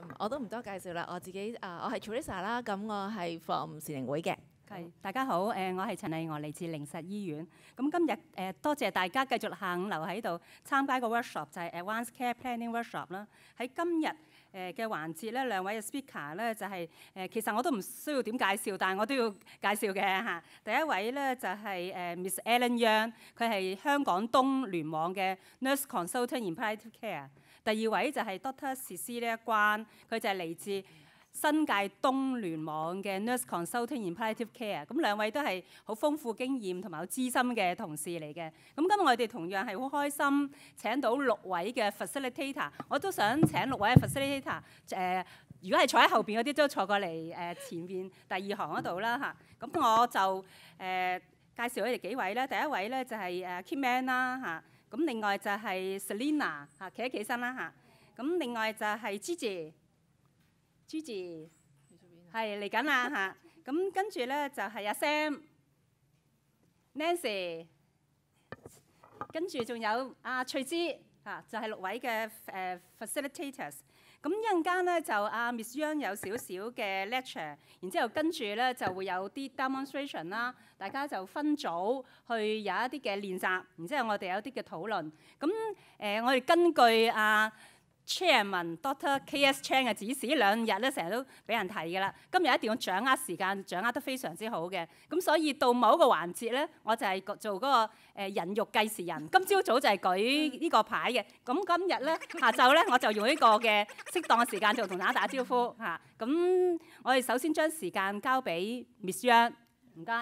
我都唔多介紹啦，我自己我係 Teresa 啦，咁我係 from 善寧會嘅。 係，大家好，我係陳麗娥，嚟自靈實醫院。咁今日多謝大家繼續下午留喺度參加個 workshop， 就係 Advanced Care Planning Workshop 啦。喺今日嘅環節咧，兩位嘅 speaker 咧就係其實我都唔需要點介紹，但係我都要介紹嘅嚇。第一位咧就係Miss Ellen Yeung， 佢係香港東聯網嘅 Nurse Consultant in Palliative Care。第二位就係 Dr. Cecilia Kwan， 佢就係嚟自新界東聯網嘅 Nurse Consultant in Palliative Care， 咁兩位都係好豐富經驗同埋好資深嘅同事嚟嘅。咁今日我哋同樣係好開心請到6位嘅 facilitator， 我都想請6位嘅 facilitator， 如果係坐喺後邊嗰啲都坐過嚟前面第二行嗰度啦嚇。咁我就介紹佢哋幾位咧。第一位咧就係Kitman 啦嚇，咁另外就係 Selina 嚇，企一企身啦嚇。咁另外就係 Gigi。係嚟緊啦嚇，咁跟住咧就係阿 Sam、Nancy， 跟住仲有阿翠芝嚇，就係6位嘅facilitators。咁一陣間咧就阿 Miss Yeung 有少少嘅 lecture， 然之後跟住咧就會有啲 demonstration 啦，大家就分組去有一啲嘅練習，然之後我哋有啲嘅討論。咁我哋根據Chairman Dr. K.S. Chang 嘅指示，呢2日咧成日都俾人提㗎啦。今日一定要掌握時間，掌握得非常之好嘅。咁所以到某一個環節咧，我就係做嗰個人肉計時人。今朝早就係舉呢個牌嘅。咁今日咧下晝咧，我就用呢個嘅適當嘅時間就同大家打招呼嚇。咁我哋首先將時間交俾 Miss Yeung， 唔該。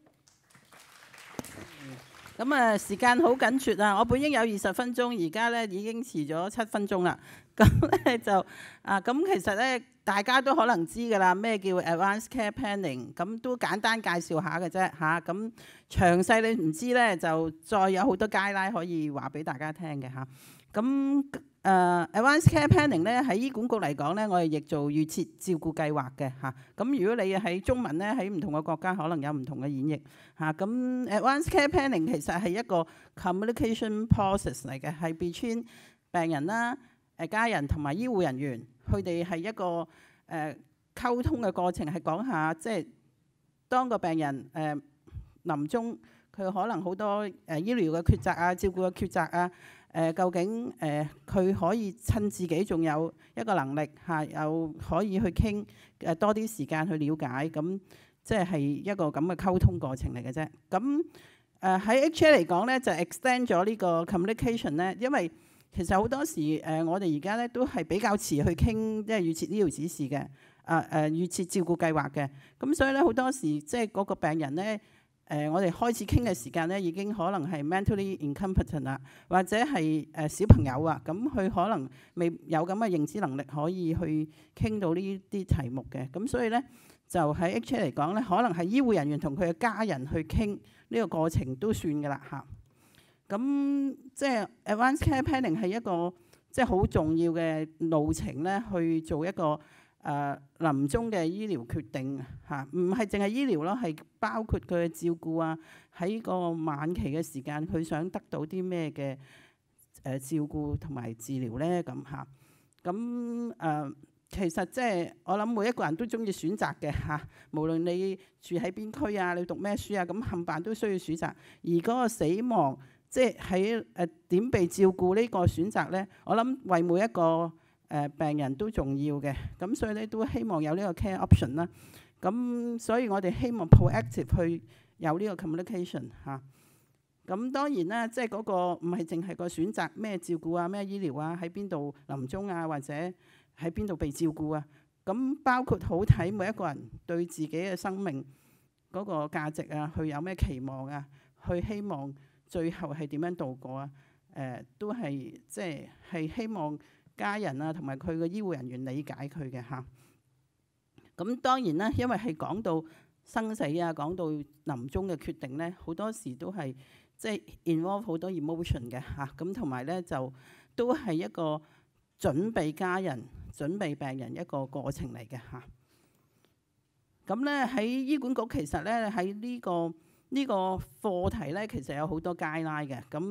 咁時間好緊絀啊！我本應有20分鐘，而家咧已經遲咗7分鐘啦。咁咧就咁其實咧大家都可能知㗎啦，咩叫 Advanced Care Planning， 咁都簡單介紹下嘅啫嚇。咁詳細你唔知咧，就再有好多guideline可以話俾大家聽嘅嚇。咁Advanced Care Planning 咧喺醫管局嚟講咧，我哋亦做預設照顧計劃嘅嚇。咁如果你喺中文咧，喺唔同嘅國家可能有唔同嘅演繹嚇。咁Advanced Care Planning 其實係一個 communication process 嚟嘅，係 between 病人啦、家人同埋醫護人員，佢哋係一個溝通嘅過程，係講下即係當個病人臨終，佢可能好多醫療嘅抉擇啊、照顧嘅抉擇啊。究竟佢可以趁自己仲有一個能力嚇，又可以去傾多啲時間去了解，咁即係一個咁嘅溝通過程嚟嘅啫。咁喺 HA 嚟講咧，就 extend 咗呢個 communication 咧，因為其實好多時我哋而家咧都係比較遲去傾，即係預設醫療指示嘅預設照顧計劃嘅。咁所以咧好多時即係嗰個病人咧。我哋開始傾嘅時間咧，已經可能係 mentally incompetent 啦，或者係小朋友啊，咁佢可能未有咁嘅認知能力，可以去傾到呢啲題目嘅。咁所以咧，就喺 HA 嚟講咧，可能係醫護人員同佢嘅家人去傾呢個過程都算㗎啦嚇。咁即係 Advanced Care Planning 係一個即係好重要嘅路程咧，去做一個臨終嘅醫療決定嚇，唔係淨係醫療咯，係包括佢嘅照顧啊，喺個晚期嘅時間，佢想得到啲咩嘅照顧同埋治療咧咁嚇。咁其實即係我諗每一個人都中意選擇嘅嚇，無論你住喺邊區啊，你讀咩書啊，咁冚唪唥都需要選擇。而嗰個死亡即係喺點被照顧呢個選擇咧，我諗為每一個病人都重要嘅，咁所以咧都希望有呢個 care option 啦。咁所以我哋希望 proactive 去有呢個 communication 嚇。咁當然啦，即係嗰個唔係淨係個選擇咩照顧啊、咩醫療啊、喺邊度臨終啊，或者喺邊度被照顧啊。咁包括好睇每一個人對自己嘅生命嗰個價值啊，佢有咩期望啊，佢希望最後係點樣度過啊？都係即係希望家人啊，同埋佢嘅醫護人員理解佢嘅嚇。咁當然啦，因為係講到生死啊，講到臨終嘅決定咧，好多時都係即係 involve 好多 emotion 嘅嚇。咁同埋咧就都係一個準備家人、準備病人一個過程嚟嘅嚇。咁咧喺醫管局其實咧喺呢個課題咧，其實有好多 guideline嘅。咁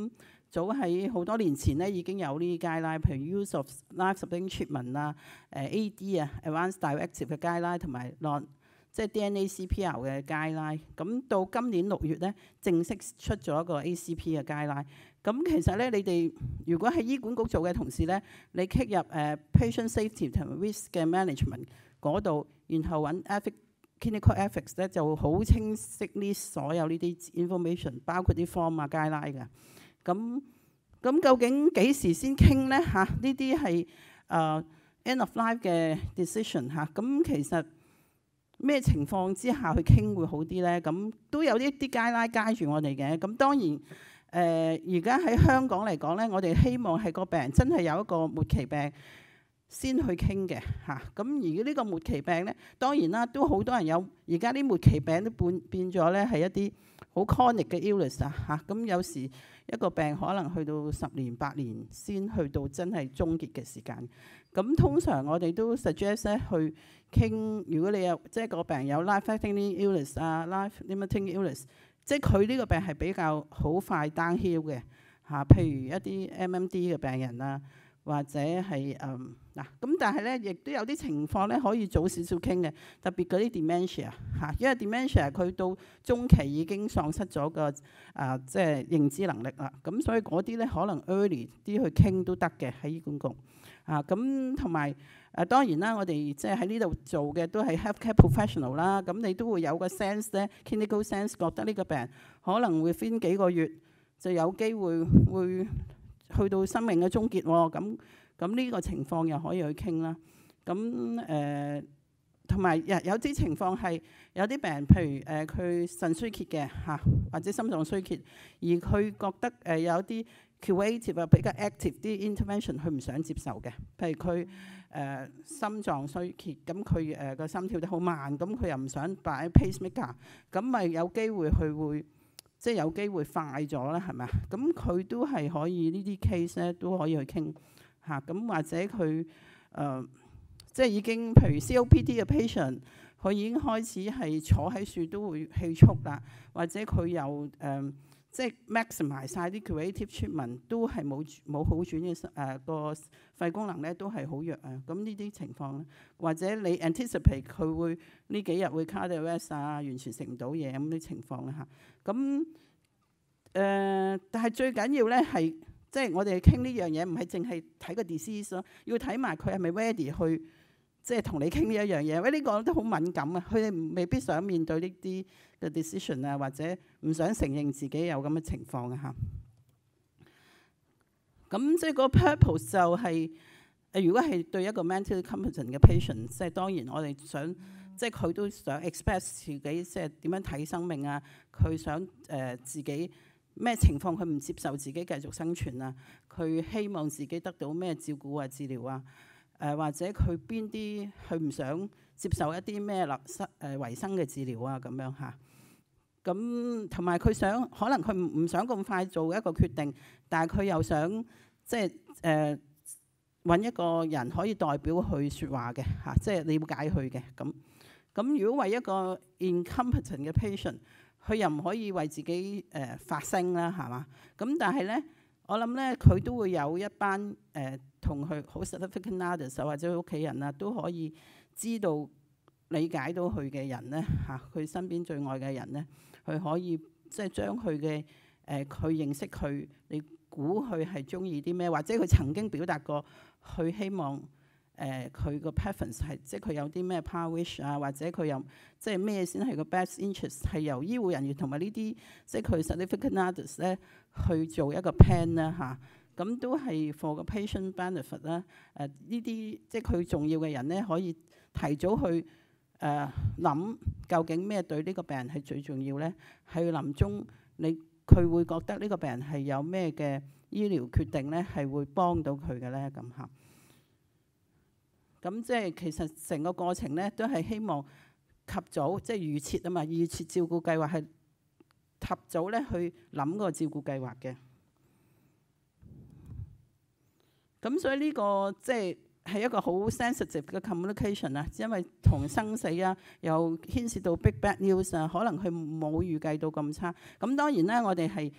早喺好多年前咧已經有呢啲 guideline，譬如 use of life-saving treatment 啊、AD 啊 （advanced directive 嘅 guideline） 同埋即係 DNA CPR 嘅 guideline。咁到今年6月咧，正式出咗一個 ACP 嘅 guideline。咁其實咧，你哋如果喺醫管局做嘅同事咧，你 kick 入patient safety 同埋 risk 嘅 management 嗰度，然後揾 clinical ethics 咧，就好清晰 list 所有呢啲 information， 包括啲 form 啊 guideline 嘅。咁究竟幾時先傾咧？嚇，呢啲係end of life 嘅 decision 嚇。咁其實咩情況之下去傾會好啲咧？咁都有啲 guideline guide住我哋嘅。咁當然而家喺香港嚟講咧，我哋希望係個病人真係有一個末期病先去傾嘅嚇。咁而呢個末期病咧，當然啦，都好多人有而家啲末期病都變咗咧係一啲好 chronic 嘅 illness 啊嚇。咁有時一個病可能去到10年8年先去到真係終結嘅時間。咁通常我哋都 suggest 咧去傾，如果你有即係個病有 life-threatening illness 啊、life-limiting illness， 即係佢呢個病係比較好快 downhill 嘅嚇。譬如一啲 MMD 嘅病人啊，或者係咁但係咧亦都有啲情況咧可以早少少傾嘅，特別嗰啲 dementia 嚇，因為 dementia 佢到中期已經喪失咗個即係認知能力啦。咁所以嗰啲咧可能 early 啲去傾都得嘅喺醫管局咁同埋當然啦，我哋即係喺呢度做嘅都係 healthcare professional 啦。咁你都會有個 sense 咧 clinical sense， 覺得呢個病人可能會分幾個月就有機會去到生命嘅終結喎。咁呢個情況又可以去傾啦。咁同埋有啲情況係有啲病人，譬如佢腎衰竭嘅嚇，或者心臟衰竭，而佢覺得有啲 curative 比較 active 啲 intervention， 佢唔想接受嘅。譬如佢心臟衰竭，咁佢個心跳得好慢，咁佢又唔想擺 pacemaker， 咁咪有機會佢會即係有機會快咗啦，係咪啊？咁佢都係可以呢啲 case 咧都可以去傾嚇。咁或者佢即係已經譬如 COPD 嘅 patient， 佢已經開始係坐喺樹都會氣促啦，或者佢又即係 maximize 曬啲 curative treatment 都係冇好轉嘅個肺功能咧都係好弱啊。咁呢啲情況咧，或者你 anticipate 佢會呢幾日會 cardiac arrest 完全食唔到嘢咁啲情況咧嚇。咁但係最緊要咧係即係我哋傾呢樣嘢，唔係淨係睇個 disease 咯，要睇埋佢係咪 ready 去即係同你傾呢一樣嘢。因為呢個都好敏感啊，佢哋未必想面對呢啲嘅 decision 啊，或者唔想承認自己有咁嘅情況啊嚇。咁即係個 purpose 就係如果係對一個 mentally competent 嘅 patient， 即係當然我哋想即係佢都想 express 自己即係點樣睇生命啊，佢想自己咩情況佢唔接受自己繼續生存啊，佢希望自己得到咩照顧啊、治療啊，或者佢邊啲佢唔想接受一啲咩維生嘅治療啊咁樣嚇。咁同埋佢想可能佢唔想咁快做一個決定，但係佢又想即係揾一個人可以代表佢説話嘅嚇，即係了解佢嘅咁。咁如果為一個 incompetent 嘅 patient， 佢又唔可以為自己發聲啦，係嘛？咁但係咧，我諗咧佢都會有一班同佢好 significant others 或者佢屋企人啊，都可以知道理解到佢嘅人咧嚇，佢身邊最愛嘅人咧，佢可以即係將佢嘅佢認識佢，你估佢係中意啲咩，或者佢曾經表達過佢希望。佢個 preference 係即係佢有啲咩 power wish 啊，或者佢有即係咩先係個 best interest， 係由醫護人員同埋呢啲即係佢 significant others 咧去做一個 plan 啦嚇。咁都係 for 個 patient benefit 啦。呢啲即係佢重要嘅人咧，可以提早去諗究竟咩對呢個病人係最重要咧。喺臨終佢會覺得呢個病人係有咩嘅醫療決定咧，係會幫到佢嘅咧咁嚇。咁即係其實成個過程咧，都係希望及早即係預設啊嘛，預設照顧計劃係及早咧去諗個照顧計劃嘅。咁所以呢個即係係一個好 sensitive 嘅 communication 啊，因為同生死啊，又牽涉到 big bad news 啊，可能佢冇預計到咁差。咁當然咧，我哋係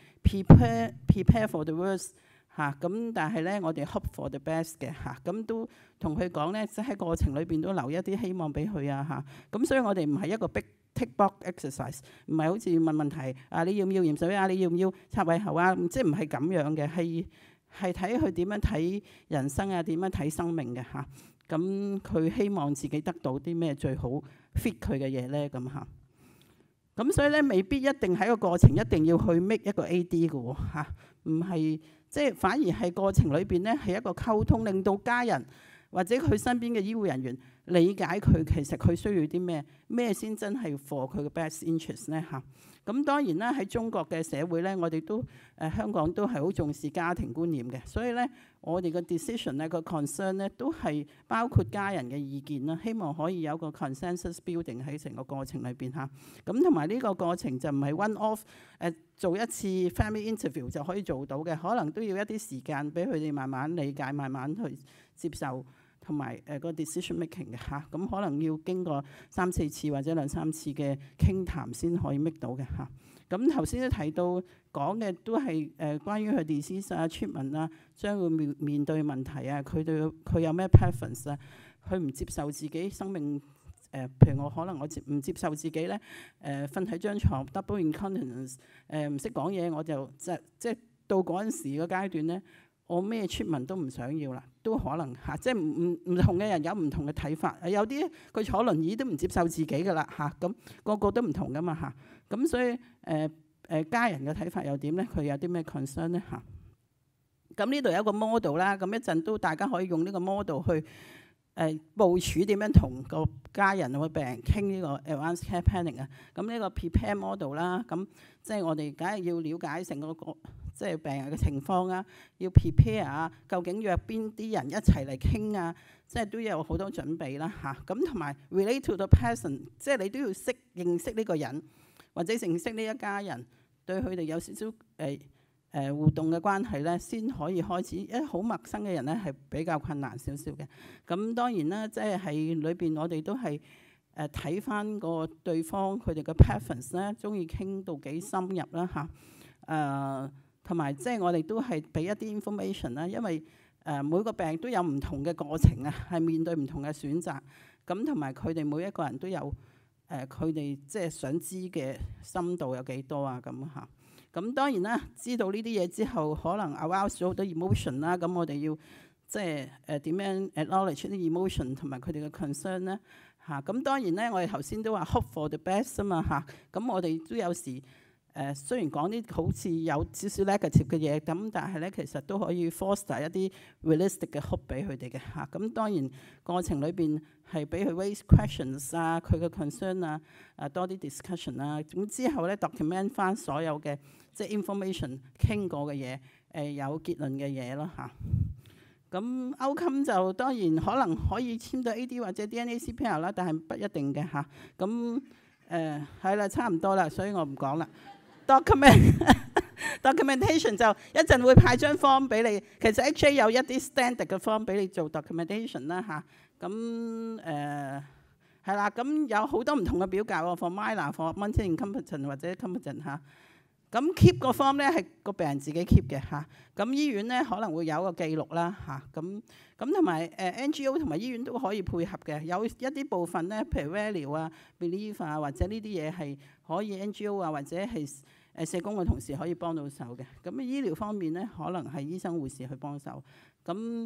prepare for the worst 嚇，咁但係咧，我哋 hope for the best 嘅嚇，咁都同佢講咧，即喺過程裏邊都留一啲希望俾佢啊嚇。咁所以我哋唔係一個 big tick box exercise， 唔係好似問問題啊，你要唔要鹽水啊，你要唔要插胃喉啊，即係唔係咁樣嘅，係睇佢點樣睇人生啊，點樣睇生命嘅嚇。咁佢希望自己得到啲咩最好 fit 佢嘅嘢咧咁嚇。咁所以咧，未必一定喺個過程一定要去 make 一個 AD 嘅喎嚇，唔係即係反而係過程裏邊咧係一個溝通，令到家人或者佢身邊嘅醫護人員理解佢其實佢需要啲咩先真係 for 佢嘅 best interest 咧嚇。咁當然啦，喺中國嘅社會咧，我哋都香港都係好重視家庭觀念嘅，所以咧我哋嘅 decision 咧個 concern 咧都係包括家人嘅意見啦，希望可以有個 consensus building 喺成個過程裏邊嚇。咁同埋呢個過程就唔係 one off 做一次 family interview 就可以做到嘅，可能都要一啲時間俾佢哋慢慢理解，慢慢去接受。同埋個 decision making 嘅嚇，咁可能要經過3、4次或者2、3次嘅傾談先可以 make 到嘅嚇。咁頭先都提到講嘅都係關於佢 disease 啊、treatment 啊，將會面對問題啊，佢有咩 preference 啊，佢唔接受自己生命譬如我可能我唔接受自己咧瞓喺張床 double incontinence 唔識講嘢，我就即係到嗰陣時個階段咧。我咩 treatment 都唔想要啦，都可能嚇，即係唔同嘅人有唔同嘅睇法。有啲佢坐輪椅都唔接受自己噶啦嚇，咁個個都唔同噶嘛嚇。咁所以家人嘅睇法又點咧？佢有啲咩 concern 咧嚇？咁呢度有一個 model 啦，咁一陣都大家可以用呢個 model 去部署點樣同個家人或病人傾呢個 advanced care planning 啊。咁呢個 prepare model 啦，咁即係我哋梗係要了解成個即係病人嘅情況啊，要 prepare 啊，究竟約邊啲人一齊嚟傾啊，即係都有好多準備啦嚇。咁同埋 relate to the person， 即係你都要認識呢個人，或者認識呢一家人，對佢哋有少少互動嘅關係咧，先可以開始。因為好陌生嘅人咧係比較困難少少嘅。咁當然啦，即係裏邊我哋都係睇翻個對方佢哋嘅 preference 咧，中意傾到幾深入啦嚇。同埋即係我哋都係俾一啲 information 啦，因為每個病都有唔同嘅過程啊，係面對唔同嘅選擇。咁同埋佢哋每一個人都有佢哋即係想知嘅深度有幾多啊咁嚇。咁當然啦，知道呢啲嘢之後，可能 arouse 咗好多 emotion 啦。咁我哋要即係點樣 acknowledge 啲 emotion 同埋佢哋嘅 concern 咧嚇。咁當然咧，我哋頭先都話 hope for the best 啊嘛嚇。咁我哋都有時。雖然講啲好似有少少 negative 嘅嘢，咁但係咧其實都可以 foster 一啲 realistic 嘅 hope 俾佢哋嘅嚇。咁當然過程裏邊係俾佢 raise questions 啊，佢嘅 concern 啊，多啲 discussion 啊。咁之後咧 document 翻所有嘅即係 information 傾過嘅嘢，有結論嘅嘢咯嚇。咁 outcome 就當然可能可以簽到 AD 或者 DNA CPR 啦，但係不一定嘅嚇。咁係啦，差唔多啦，所以我唔講啦。documentation 就一陣會派張 form 俾你，其實 HA 有一啲 standard 嘅 form 俾你做 documentation 啦嚇。咁係啦，咁有好多唔同嘅表格喎 ，for minor、for mentally incompetent 或者 competent 嚇。咁 keep 個 form 咧係個病人自己 keep 嘅嚇。咁醫院咧可能會有個記錄啦嚇。咁同埋NGO 同埋醫院都可以配合嘅。有一啲部分咧，譬如 value 啊、belief 啊，或者呢啲嘢係可以 NGO 啊或者係社工嘅同事可以幫到手嘅。咁醫療方面咧，可能係醫生護士去幫手。咁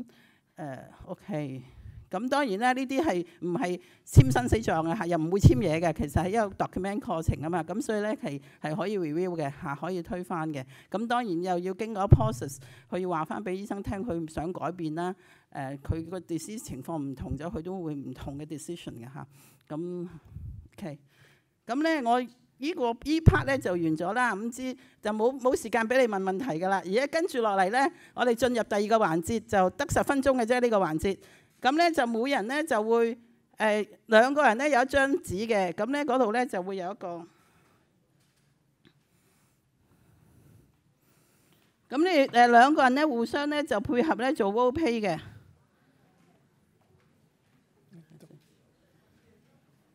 OK。咁當然啦，呢啲係唔係簽生死狀嘅嚇，又唔會簽嘢嘅。其實係一個 document 過程啊嘛，咁所以咧係可以 review 嘅嚇，可以推翻嘅。咁當然又要經過 process， 佢要話翻俾醫生聽，佢唔想改變啦。佢個 disease 情況唔同咗，佢都會唔同嘅 decision 嘅嚇。咁 OK， 咁咧我呢 part 咧就完咗啦。唔知就冇時間俾你問問題㗎啦。而家跟住落嚟咧，我哋進入第二個環節，就得10分鐘嘅啫呢個環節。咁咧就每人咧就會2個人咧有一張紙嘅，咁咧嗰度咧就會有一個。咁你2個人咧互相咧就配合咧做 role play 嘅。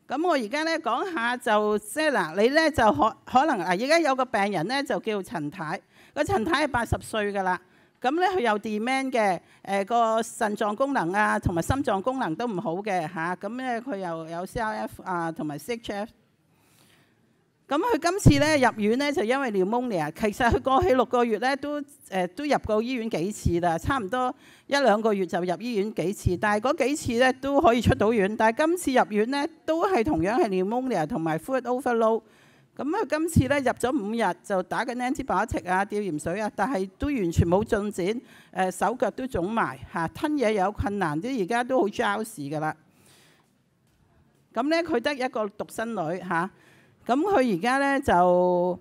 咁我而家咧講下就即係嗱，你咧就可能而家有個病人咧就叫陳太，個陳太係80歲㗎啦。咁咧佢有 demand 嘅，個腎臟功能啊同埋心臟功能都唔好嘅嚇。咁咧佢又有 CRF 啊同埋 CHF。咁佢今次咧入院咧就因為 pneumonia， 其實佢過去6個月咧都入過醫院幾次啦，差唔多1-2個月就入醫院幾次，但係嗰幾次咧都可以出到院。但係今次入院咧都係同樣係 pneumonia 同埋 fluid overload。咁佢今次咧入咗5日就打緊 antibiotic 啊、吊鹽水啊，但係都完全冇進展，手腳都腫埋嚇，吞嘢有困難，啲而家都好 drowsy 㗎啦。咁咧佢得一個獨生女嚇。咁佢而家咧就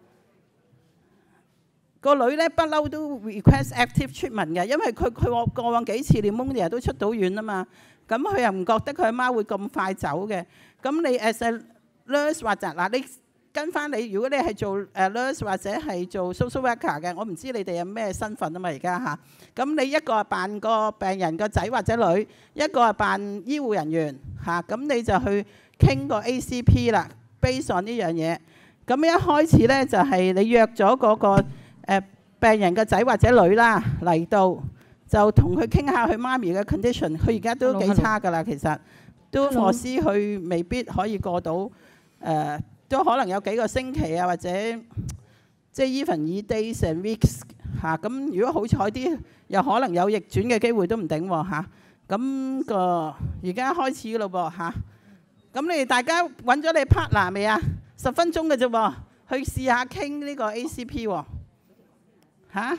個女咧不嬲都 request active treatment 嘅，因為佢過往幾次 pneumonia 都出到院啊嘛。咁佢又唔覺得佢阿媽會咁快走嘅。咁你 as a nurse 或者嗱，你跟翻你，如果你係做nurse 或者係做 social worker 嘅，我唔知你哋有咩身份啊嘛而家嚇。咁你一個係扮個病人個仔或者女，一個係扮醫護人員嚇。咁你就去傾個 ACP 啦。Based on 呢樣嘢，咁一開始咧就係你約咗嗰個病人嘅仔或者女啦嚟到，就同佢傾下佢媽咪嘅 condition。佢而家都幾差㗎啦，其實都霍斯佢未必可以過到，都可能有幾個星期啊，或者即係 even 以 days and weeks 嚇。咁如果好彩啲，又可能有逆轉嘅機會都唔定喎嚇。咁個而家開始咯噃嚇。咁你哋大家揾咗你 partner 未啊？10分鐘嘅啫喎，去試下傾呢個 ACP 喎嚇，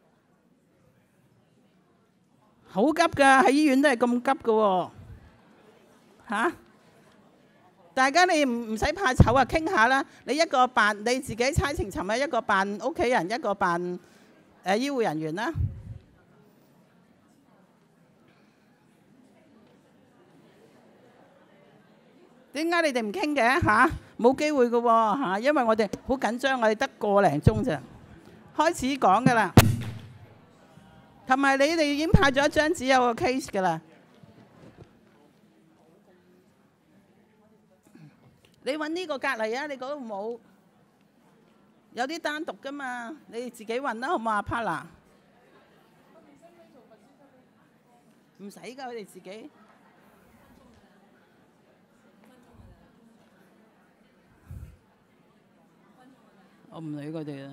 好急㗎，喺醫院都係咁急㗎喎嚇。大家你唔使怕醜啊，傾下啦。你一個扮你自己猜情尋啊，一個扮屋企人，一個扮醫護人員啦。點解你哋唔傾嘅嚇？冇機會嘅喎嚇，因為我哋好緊張，我哋得個零鐘咋，開始講㗎啦。同埋你哋已經派咗一張紙有個 case 㗎啦。你揾呢個隔離啊，你嗰度冇，有啲單獨㗎嘛，你哋自己揾啦，好唔好啊 partner？唔使㗎，佢哋自己。我唔理佢哋啦。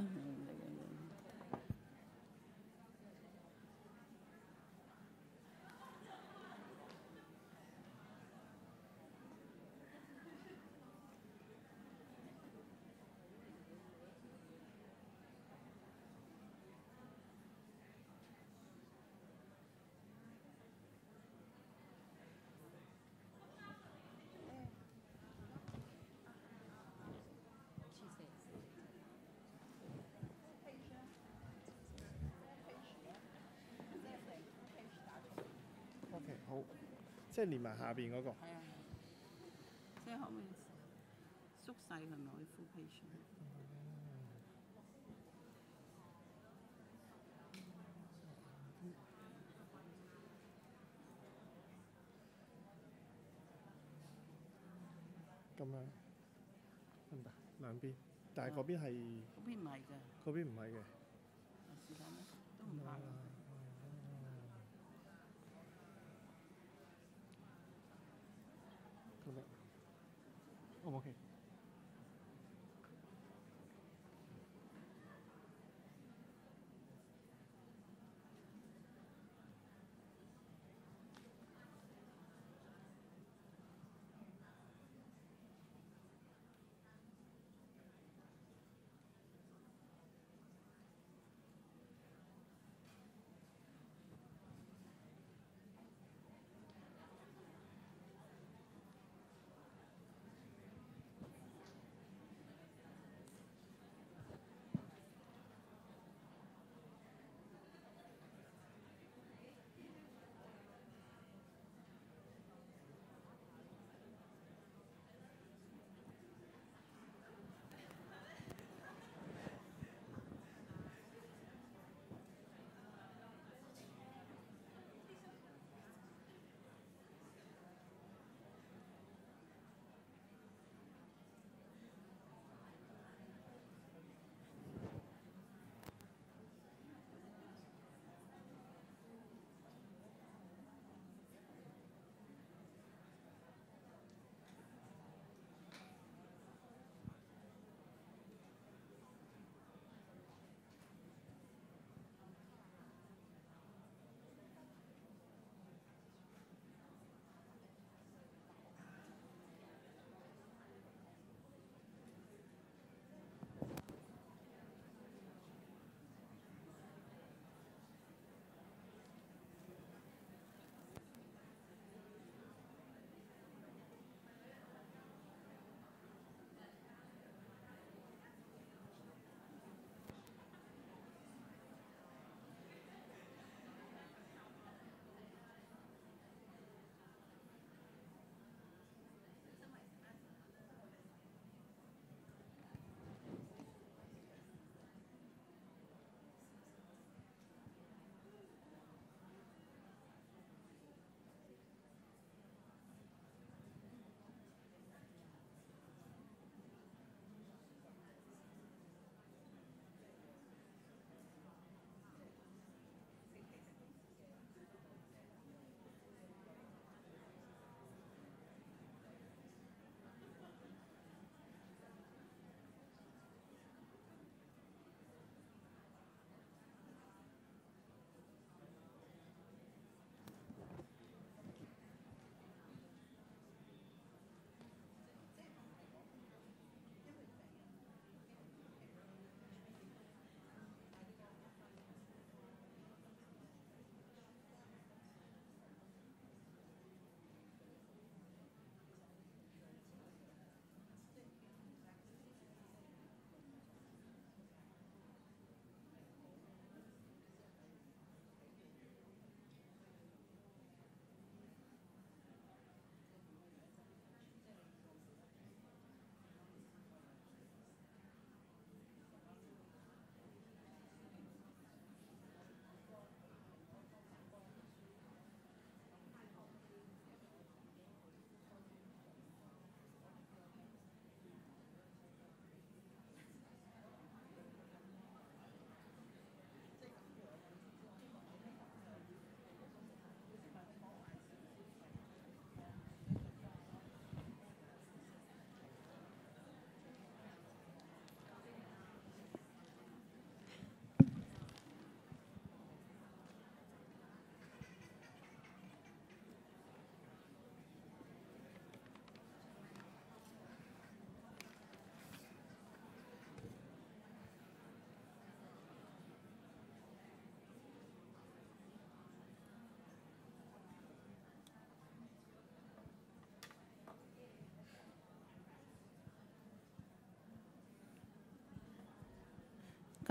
好，即係連埋下邊嗰個。 係啊，即係可唔可以縮細佢咪可以 full page？ 咁樣得唔得？兩邊，但係嗰邊係。 嗰邊唔係㗎。 嗰邊唔係嘅。 是但啦，都唔怕。 OK。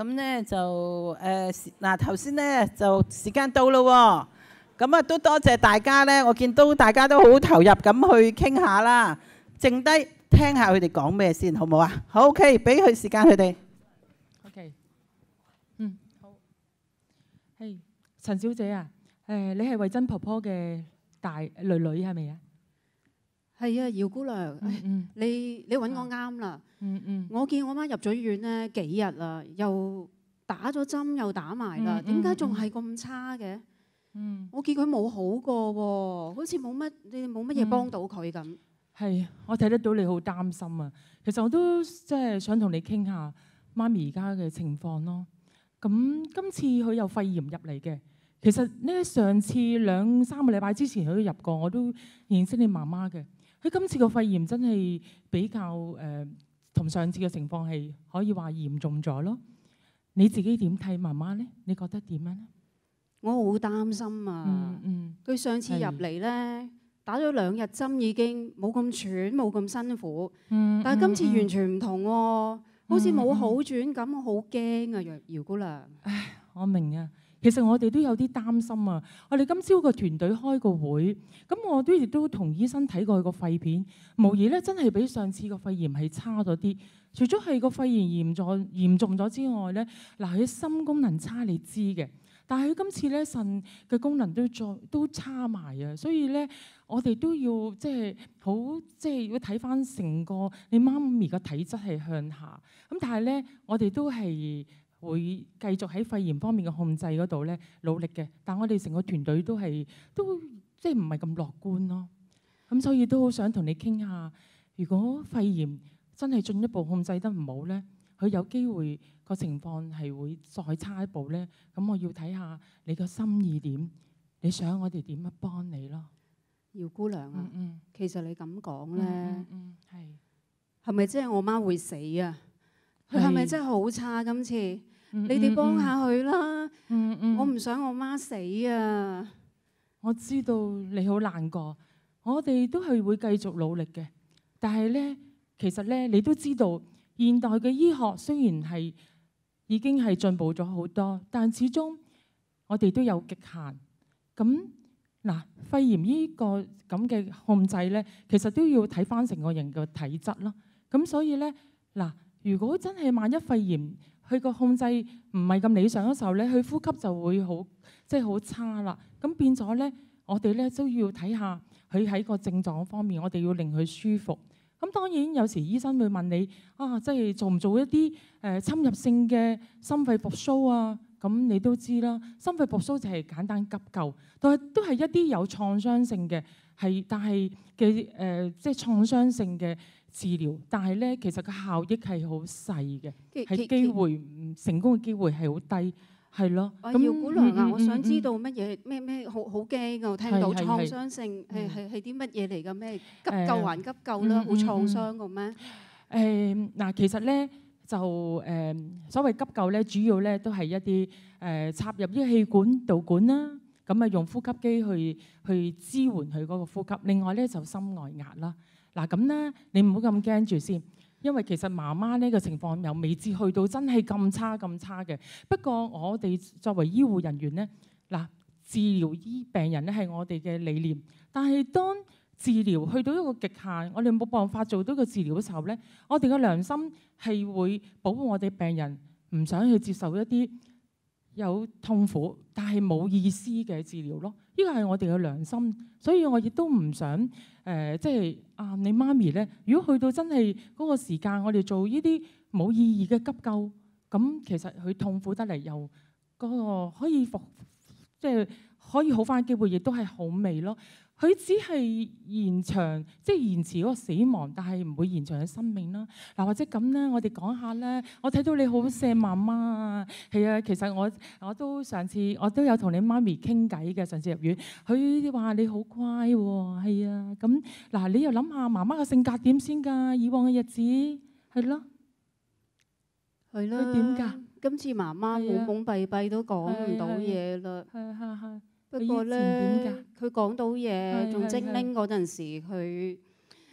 咁咧就嗱頭先咧就時間到咯喎，咁啊都多謝大家咧，我見到大家都好投入咁去傾下啦，剩低聽下佢哋講咩先，好唔好啊？好 OK，俾佢時間佢哋。 OK， 好。係陳小姐啊，你係慧珍婆婆嘅大女女係咪啊？ 係啊，姚姑娘，你揾我啱啦。我見我媽入咗醫院咧幾日啦，又打咗針又打埋啦，點解仲係咁差嘅？我見佢冇好過喎，好似你冇乜嘢幫到佢咁。 係，我睇得到你好擔心啊。其實我都即係想同你傾下媽咪而家嘅情況咯。咁今次佢有肺炎入嚟嘅，其實呢上次2-3個禮拜之前佢都入過，我都認識你媽媽嘅。佢今次個肺炎真係比較同上次嘅情況係可以話嚴重咗咯。你自己點睇媽媽呢？你覺得點樣呢？ 我好擔心啊！佢上次入嚟咧，打咗2日針已經冇咁喘，冇咁辛苦。但係今次完全唔同喎，好似冇好轉咁，我好驚啊！姚姑娘。 唉，我明啊。其實我哋都有啲擔心啊！我哋今朝個團隊開個會，咁我都亦都同醫生睇過佢個肺片，無疑咧真係比上次個肺炎係差咗啲。除咗係個肺炎嚴重咗之外咧，嗱佢心功能差你知嘅，但係佢今次咧腎嘅功能都差埋啊！所以咧我哋都要即係要睇翻成個你媽咪個體質係向下。咁但係咧我哋都係會繼續喺肺炎方面嘅控制嗰度咧努力嘅，但我哋成個團隊都即係唔係咁樂觀咯。咁所以都好想同你傾下，如果肺炎真係進一步控制得唔好咧，佢有機會個情況係會再差一步咧。咁我要睇下你個心意點，你想我哋點樣幫你咯？ 姚姑娘啊，其實你咁講咧，係係咪即係我媽會死啊？佢係咪真係好差今次？你哋幫下佢啦！我唔想我媽死啊！ 我知道你好難過，我哋都係會繼續努力嘅。但係咧，其實咧，你都知道現代嘅醫學雖然係已經係進步咗好多，但始終我哋都有極限。咁嗱，肺炎呢個咁嘅控制咧，其實都要睇翻成個人嘅體質咯。咁所以咧，嗱，如果真係萬一肺炎佢個控制唔係咁理想嘅時候咧，佢呼吸就會好差啦。咁變咗咧，我哋咧都要睇下佢喺個症狀方面，我哋要令佢舒服。咁當然有時醫生會問你即係做唔做一啲侵入性嘅心肺復甦啊？咁你都知啦，心肺復甦就係簡單急救，但係都係一啲有創傷性嘅但係嘅即係創傷性嘅治療，但係咧其實個效益係好細嘅，係機會成功嘅機會係好低，係咯。 姚姑娘啊，我想知道乜嘢咩好驚㗎！我聽到創傷性係啲乜嘢嚟㗎？咩急救還急救啦，好創傷㗎咩？ 嗱，其實咧就所謂急救咧，主要咧都係一啲插入呢個氣管導管啦，咁啊用呼吸機去支援佢嗰個呼吸。另外咧就心外壓啦。嗱咁咧，你唔好咁驚住先，因為其實媽媽呢個情況又未至去到真係咁差嘅。不過我哋作為醫護人員咧，嗱治療醫病人咧係我哋嘅理念，但係當治療去到一個極限，我哋冇辦法做到個治療嘅時候咧，我哋嘅良心係會保護我哋病人，唔想去接受一啲有痛苦但係冇意思嘅治療咯。呢個係我哋嘅良心，所以我亦都唔想即係你媽咪咧，如果去到真係嗰個時間，我哋做呢啲冇意義嘅急救，咁其實佢痛苦得嚟，又嗰個可以即係可以好返嘅機會，亦都係好微咯。佢只係延長，即係延遲嗰個死亡，但係唔會延長嘅生命啦。嗱，或者咁咧，我哋講下咧。我睇到你好錫媽媽啊，係啊，其實我都上次我都有同你媽咪傾偈嘅。上次入院，佢話你好乖喎，係啊。咁嗱，你又諗下媽媽嘅性格點先㗎？以往嘅日子係咯， 係啦。 佢點㗎？ 今次媽媽懵懵閉閉都講唔到嘢啦。 係。 不過咧，佢講到嘢仲精靈嗰陣時，佢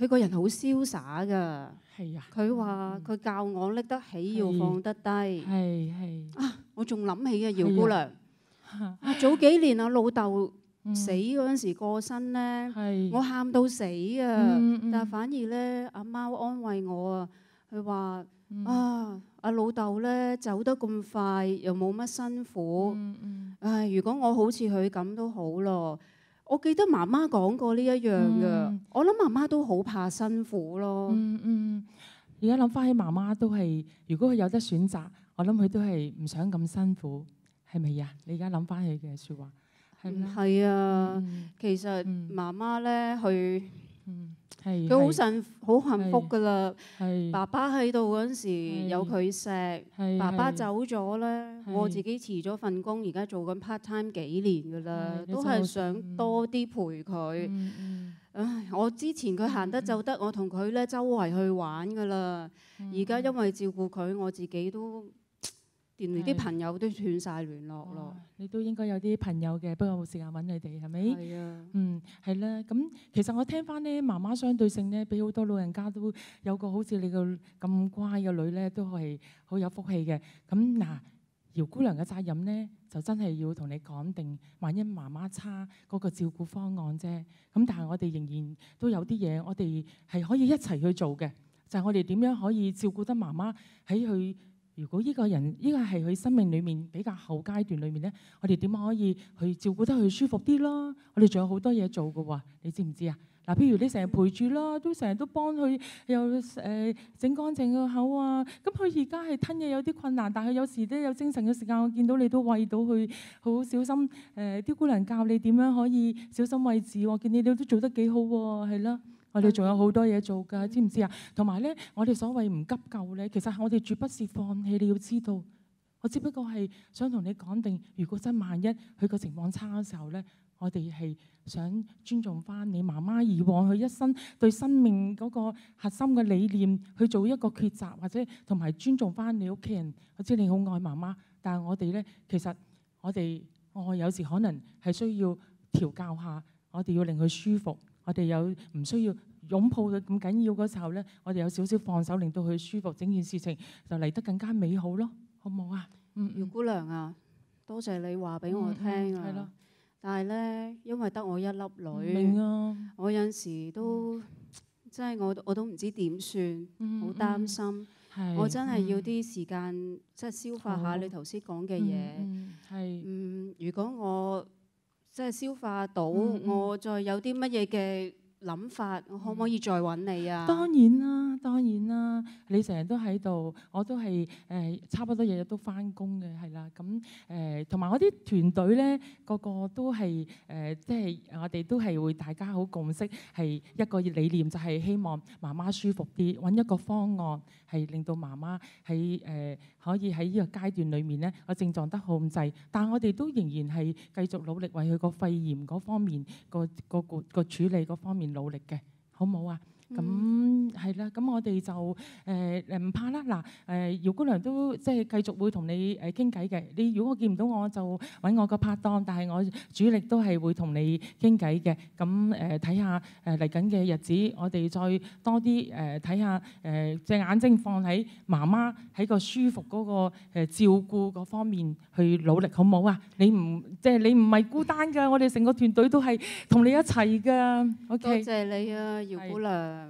佢個人好瀟灑㗎。 係啊。 佢話佢教我拎得起要放得低。 係。 我仲諗起啊，姚姑娘。早幾年啊，老豆死嗰陣時過身咧，我喊到死啊！但係反而咧，阿媽安慰我啊，佢話阿老豆咧走得咁快，又冇乜辛苦。唉，如果我好似佢咁都好咯。我記得媽媽講過呢一樣㗎。我諗媽媽都好怕辛苦咯。 而家諗翻起媽媽都係，如果佢有得選擇，我諗佢都係唔想咁辛苦，係咪呀？你而家諗翻起嘅説話，係咪？ 係啊，其實媽媽咧，佢好幸福㗎啦。爸爸喺度嗰陣時有佢錫，爸爸走咗咧，我自己辭咗份工，而家做緊 part time 幾年㗎啦，都係想多啲陪佢。唉，我之前佢行得走得，我同佢咧周圍去玩㗎啦。而家因為照顧佢，我自己都連啲朋友都斷晒聯絡咯。 你都應該有啲朋友嘅，不過冇時間揾你哋，係咪？ 係啊。 係啦。咁其實我聽翻咧，媽媽相對性咧，俾好多老人家都有個好似你個咁乖嘅女咧，都係好有福氣嘅。咁嗱，姚姑娘嘅責任咧，就真係要同你講定，萬一媽媽差嗰個照顧方案啫。咁但係我哋仍然都有啲嘢，我哋係可以一齊去做嘅，就係我哋點樣可以照顧得媽媽喺佢。如果呢個人呢個係佢生命裡面比較後階段裡面咧，我哋點可以去照顧得佢舒服啲咯？我哋仲有好多嘢做嘅喎，你知唔知啊？嗱，譬如你成日陪住啦，都成日都幫佢又整乾淨個口啊。咁佢而家係吞嘢有啲困難，但係有時咧有精神嘅時間，我見到你都餵到佢，好小心。啲姑娘教你點樣可以小心餵字，我見你都做得幾好喎，係啦。我哋仲有好多嘢做㗎，知唔知啊？同埋咧，我哋所謂唔急救咧，其實我哋絕不是放棄。你要知道，我只不過係想同你講定，如果真萬一佢個情況差嘅時候咧，我哋係想尊重翻你媽媽以往佢一生對生命嗰個核心嘅理念去做一個抉擇，或者同埋尊重翻你屋企人。我知你好愛媽媽，但係我哋咧，其實我有時可能係需要調教下，我哋要令佢舒服。我哋有唔需要擁抱佢咁緊要嗰時候咧，我哋有少少放手，令到佢舒服，整件事情就嚟得更加美好咯，好唔好啊？ 姚姑娘啊，多謝你話俾我聽啊。係咯。但係咧，因為得我一粒女， 明啊。 我有陣時都真係我都唔知點算，好擔心。我真係要啲時間，即係消化下你頭先講嘅嘢。如果我即係消化到，我再有啲乜嘢嘅諗法，我可唔可以再揾你啊？ 當然啦，當然啦，你成日都喺度，我都係差不多日日都翻工嘅，係啦。咁同埋我啲團隊咧，個個都係即係我哋都係會大家好共識，係一個理念，就係希望媽媽舒服啲，揾一個方案係令到媽媽喺可以喺呢個階段裡面咧個症狀得控制，但係我哋都仍然係繼續努力為佢個肺炎嗰方面個處理嗰方面努力嘅，好唔好啊？咁係啦，咁我哋就唔怕啦。嗱，姚姑娘都即係繼續會同你傾偈嘅。你如果我見唔到我就揾我個拍檔，但係我主力都係會同你傾偈嘅。咁睇下嚟緊嘅日子，我哋再多啲睇下隻眼睛放喺媽媽喺個舒服嗰個照顧嗰方面去努力，好唔好啊？你唔係孤單㗎，我哋成個團隊都係同你一齊㗎。OK， 多謝你啊，姚姑娘。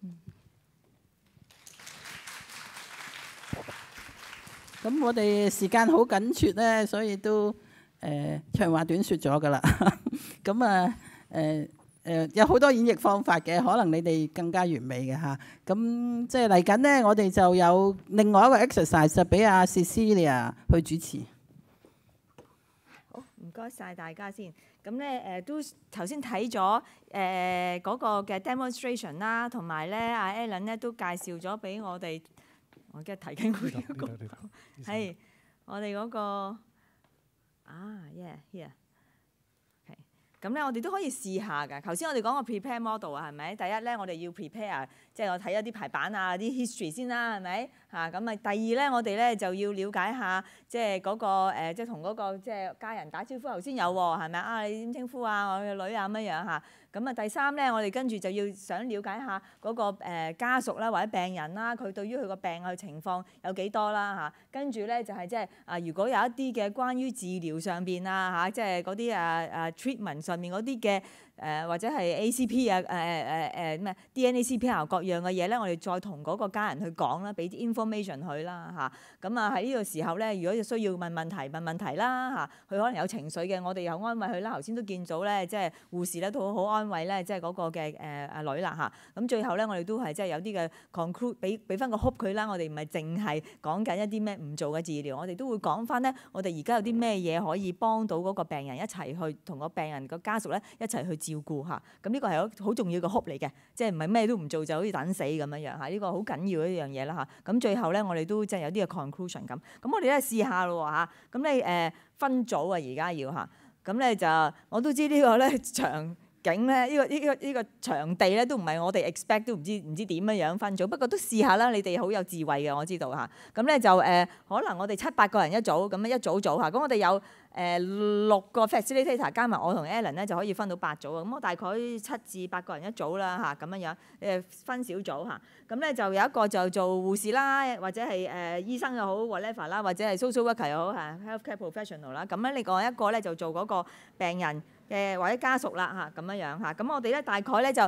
咁我哋時間好緊絀咧，所以都長話短説咗㗎啦。咁有好多演繹方法嘅，可能你哋更加完美嘅嚇。咁即係嚟緊咧，我哋就有另外一個 exercise 就俾阿 Cecilia 去主持。 好，唔該晒大家先。咁咧都頭先睇咗嗰個嘅 demonstration 啦，同埋咧阿 Alan 咧都介紹咗俾我哋，我而家睇緊佢嗰個係我哋嗰個here。咁咧，我哋都可以試下㗎。頭先我哋講個 prepare model 啊，係咪？第一咧，我哋要 prepare，即係我睇一啲排版啊、啲 history 先啦，係咪？嚇咁啊，第二咧，我哋咧就要了解下，即係嗰個即係同嗰個即係家人打招呼。頭先有喎，係咪啊？你點稱呼啊？我嘅女啊咁樣嚇。 咁啊第三咧，我哋跟住就要想了解下嗰個家屬啦或者病人啦，佢對於佢個病嘅情況有幾多啦嚇。跟住咧就係即係如果有一啲嘅關於治療上邊啊嚇，即係嗰啲treatment 上面嗰啲嘅或者係 ACP 咩 DNACPR 各樣嘅嘢咧，我哋再同嗰個家人去講啦，俾啲 information 佢啦嚇。咁喺呢個時候咧，如果需要問問題啦嚇，佢可能有情緒嘅，我哋又安慰佢啦。頭先都見到咧，即係護士咧都好安慰咧，即係嗰個嘅女啦嚇。咁最後咧，我哋都係即係有啲嘅 conclude，俾翻個 hope 佢啦。我哋唔係淨係講緊一啲咩唔做嘅治療，我哋都會講翻咧，我哋而家有啲咩嘢可以幫到嗰個病人一齊去同個病人個家屬咧一齊去照顧嚇。咁呢個係好重要嘅 hope 嚟嘅，即係唔係咩都唔做就好似等死咁樣樣嚇。呢個好緊要一樣嘢啦嚇。咁最後咧，我哋都即係有啲嘅 conclusion 咁。咁我哋咧試下咯嚇。咁你分組啊，而家要嚇。咁咧就我都知呢個咧場景咧，呢個場地咧都唔係我哋 expect， 都唔知點樣分組。不過都試下啦，你哋好有智慧嘅，我知道嚇。咁咧就可能我哋7、8個人一組，咁樣一組嚇。咁我哋有6個 facilitator 加埋我同 Alan 咧就可以分到8組。咁我大概7至8個人一組啦嚇，咁樣樣分小組嚇。咁咧就有一個就做護士啦，或者係醫生又好 whatever 啦，或者係 social worker 又好嚇 healthcare professional 啦。咁咧另外一個咧就做嗰個病人嘅或者家屬啦嚇，咁樣樣嚇。咁我哋咧大概咧就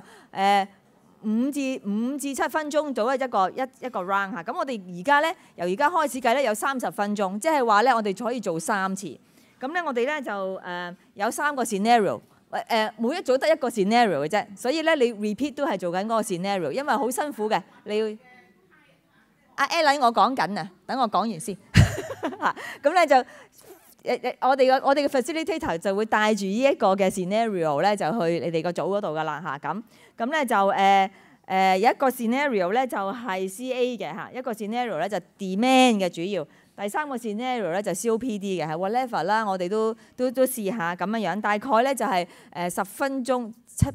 5至7分鐘做一個 round 嚇。咁我哋而家咧由而家開始計咧有30分鐘，即係話咧我哋可以做3次。咁咧我哋咧就有3個 scenario， 每一組得1個 scenario 嘅啫，所以咧你 repeat 都係做緊嗰個 scenario， 因為好辛苦嘅，你要阿 Ellen 我講緊啊，等我講完先咁咧就我哋嘅 facilitator 就會帶住呢一個嘅 scenario 咧就去你哋個組嗰度噶啦嚇。咁咧就有一個 scenario 咧就係 CA 嘅嚇，一個 scenario 咧就 demand 嘅主要。第3個 scenario 咧就 COPD 嘅，係 whatever 啦，我哋都試下咁樣樣，大概咧就係10分鐘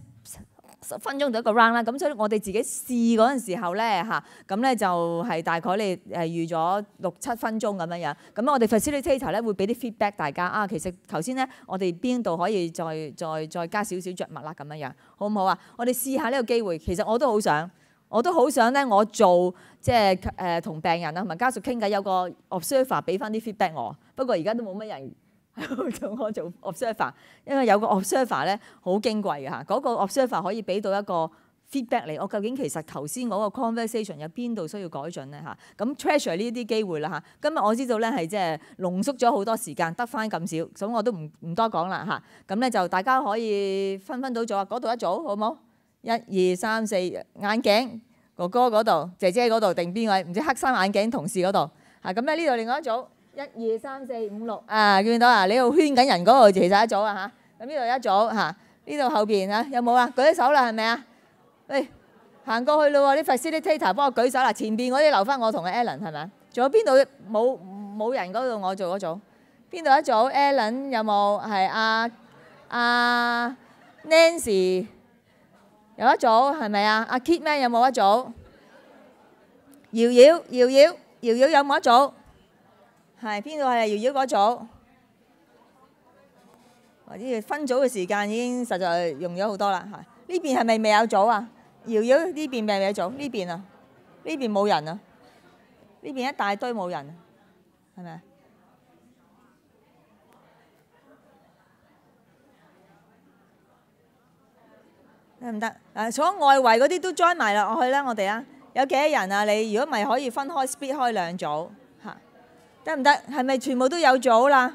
10分鐘就一個 round 啦。咁所以我哋自己試嗰陣時候咧嚇，咁咧就係大概你預咗6、7分鐘咁樣樣。咁我哋 facilitator 咧會俾啲 feedback 大家其實頭先咧我哋邊度可以再加少少著墨啦咁樣樣，好唔好啊？我哋試下呢個機會，其實我都好想咧，我做即係同病人啊同埋家屬傾偈，有個 observer 俾翻啲 feedback 我。不過而家都冇乜人做我做 observer， 因為有個 observer 咧好矜貴嘅嚇。嗰個 observer 可以俾到一個 feedback 嚟，我究竟其實頭先嗰個 conversation 有邊度需要改進咧嚇。咁 treasure 呢啲機會啦嚇。今日我知道咧係即係濃縮咗好多時間，得翻咁少，所以我都唔多講啦嚇。咁咧就大家可以分到組啊，嗰度一組好唔好？1、2、3、4，眼鏡哥哥嗰度，姐姐嗰度定邊位？唔知黑衫眼鏡同事嗰度嚇。咁咧呢度另外一組，1、2、3、4、5、6見到啊？你度圈緊人嗰度其實一組啊嚇。咁呢度一組嚇，呢度後邊啊有冇啊？舉啲手啦係咪啊？喂，行過去咯喎！啲 facilitator 幫我舉手啦。前邊嗰啲留翻我同 Alan 係咪啊？仲有邊度冇人嗰度我做嗰組？邊度一組 ？Alan 有冇？係阿 Nancy。有一組係咪啊？阿 Kitman 有冇一組？瑤瑤有冇一組？係邊度係瑤瑤嗰組？或者分組嘅時間已經實在用咗好多啦嚇。呢邊係咪未有組啊？瑤瑤呢邊未有組？呢邊啊？呢邊冇人啊？呢邊一大堆冇人，係咪啊？得唔得？坐外圍嗰啲都 join 埋落去啦，我哋啊，有幾多人啊？你如果咪可以分開 split 開2組嚇，得唔得？係咪全部都有組啦？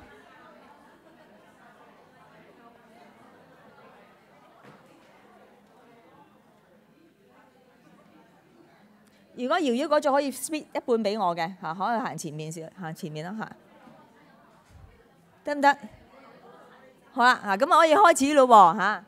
如果瑤瑤嗰組可以 split 一半俾我嘅嚇，可以行前面先，行前面啦嚇，得唔得？好啦嚇，咁可以開始咯喎嚇。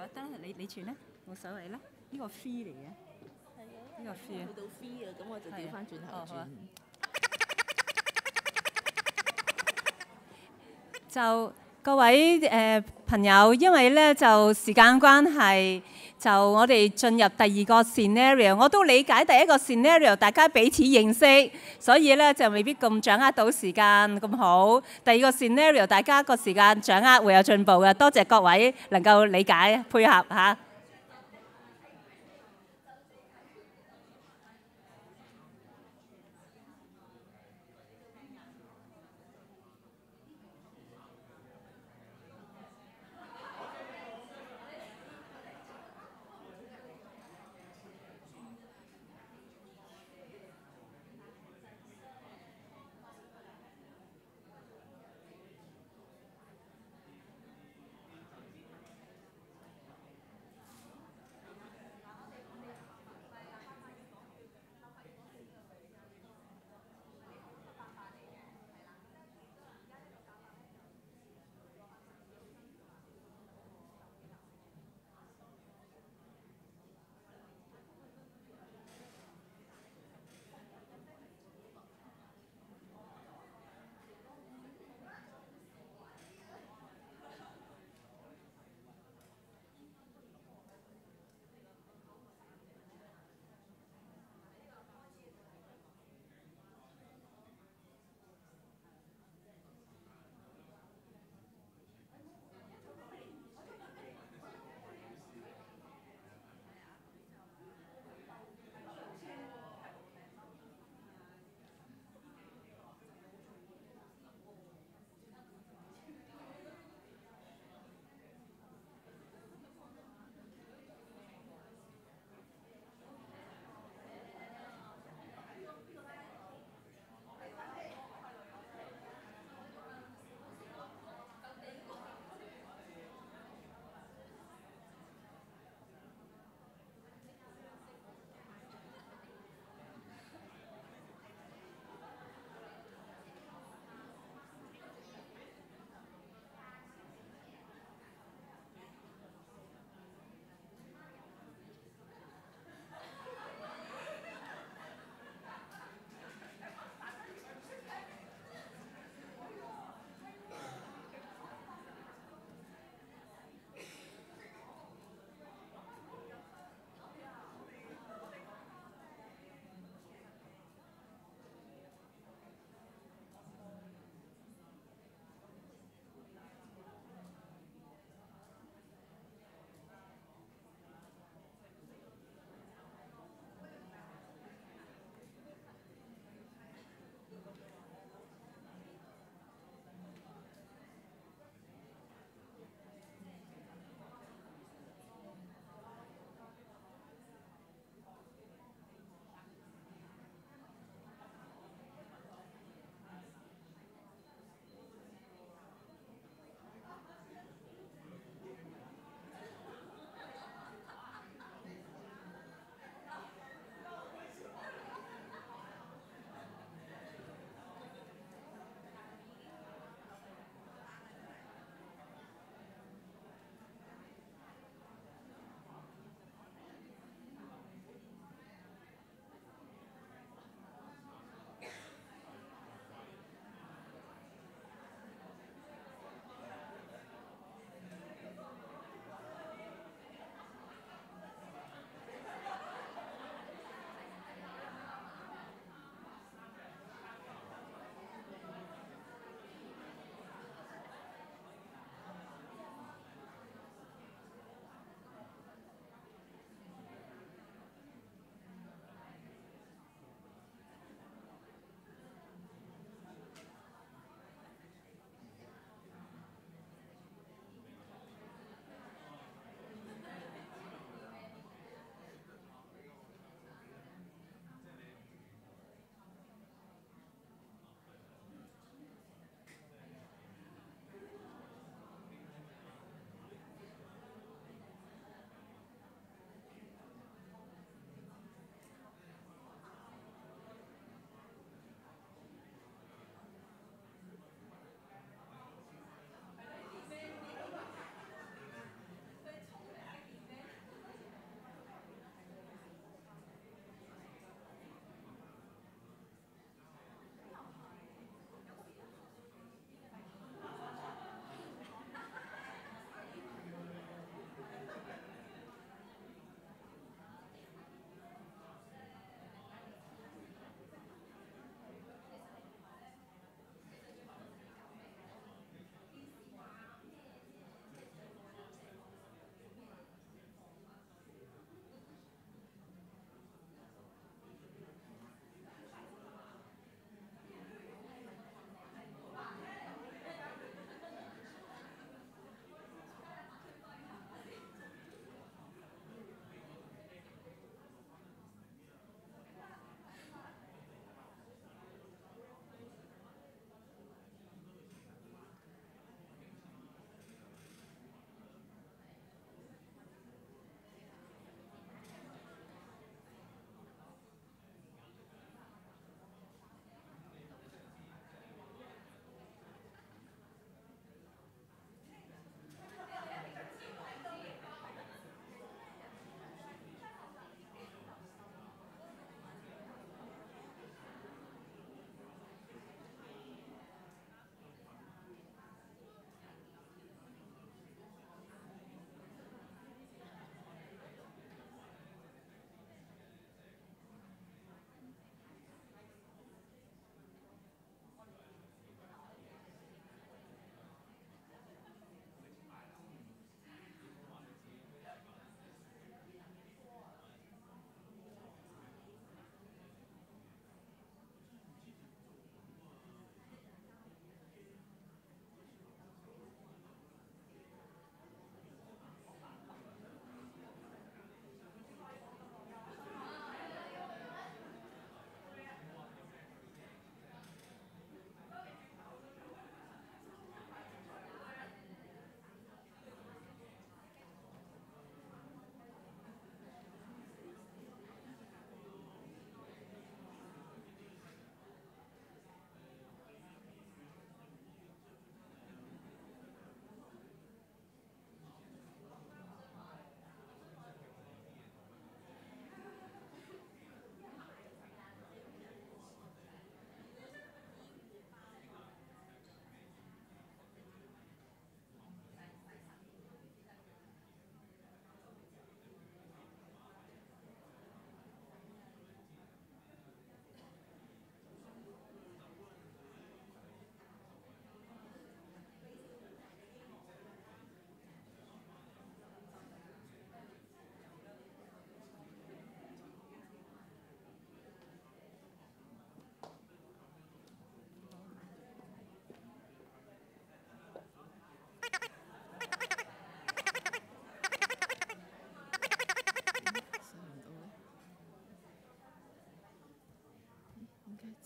啊，得啦，你傳啦，冇所謂啦。呢個 free 嚟嘅，呢個 free 啊。 去到 free 啊，咁我就調翻轉頭轉。 就各位朋友，因為咧就時間關係，就我哋進入第二個 scenario。我都理解第一個 scenario 大家彼此認識，所以咧就未必咁掌握到時間咁好。第二個 scenario 大家個時間掌握會有進步嘅。多謝各位能夠理解配合嚇。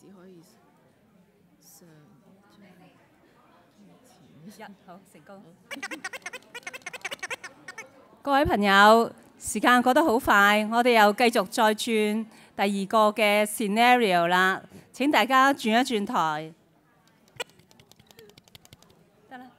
只可以上張好，成功。各位朋友，時間過得好快，我哋又繼續再轉第二個嘅 scenario 啦。請大家轉一轉台。得啦。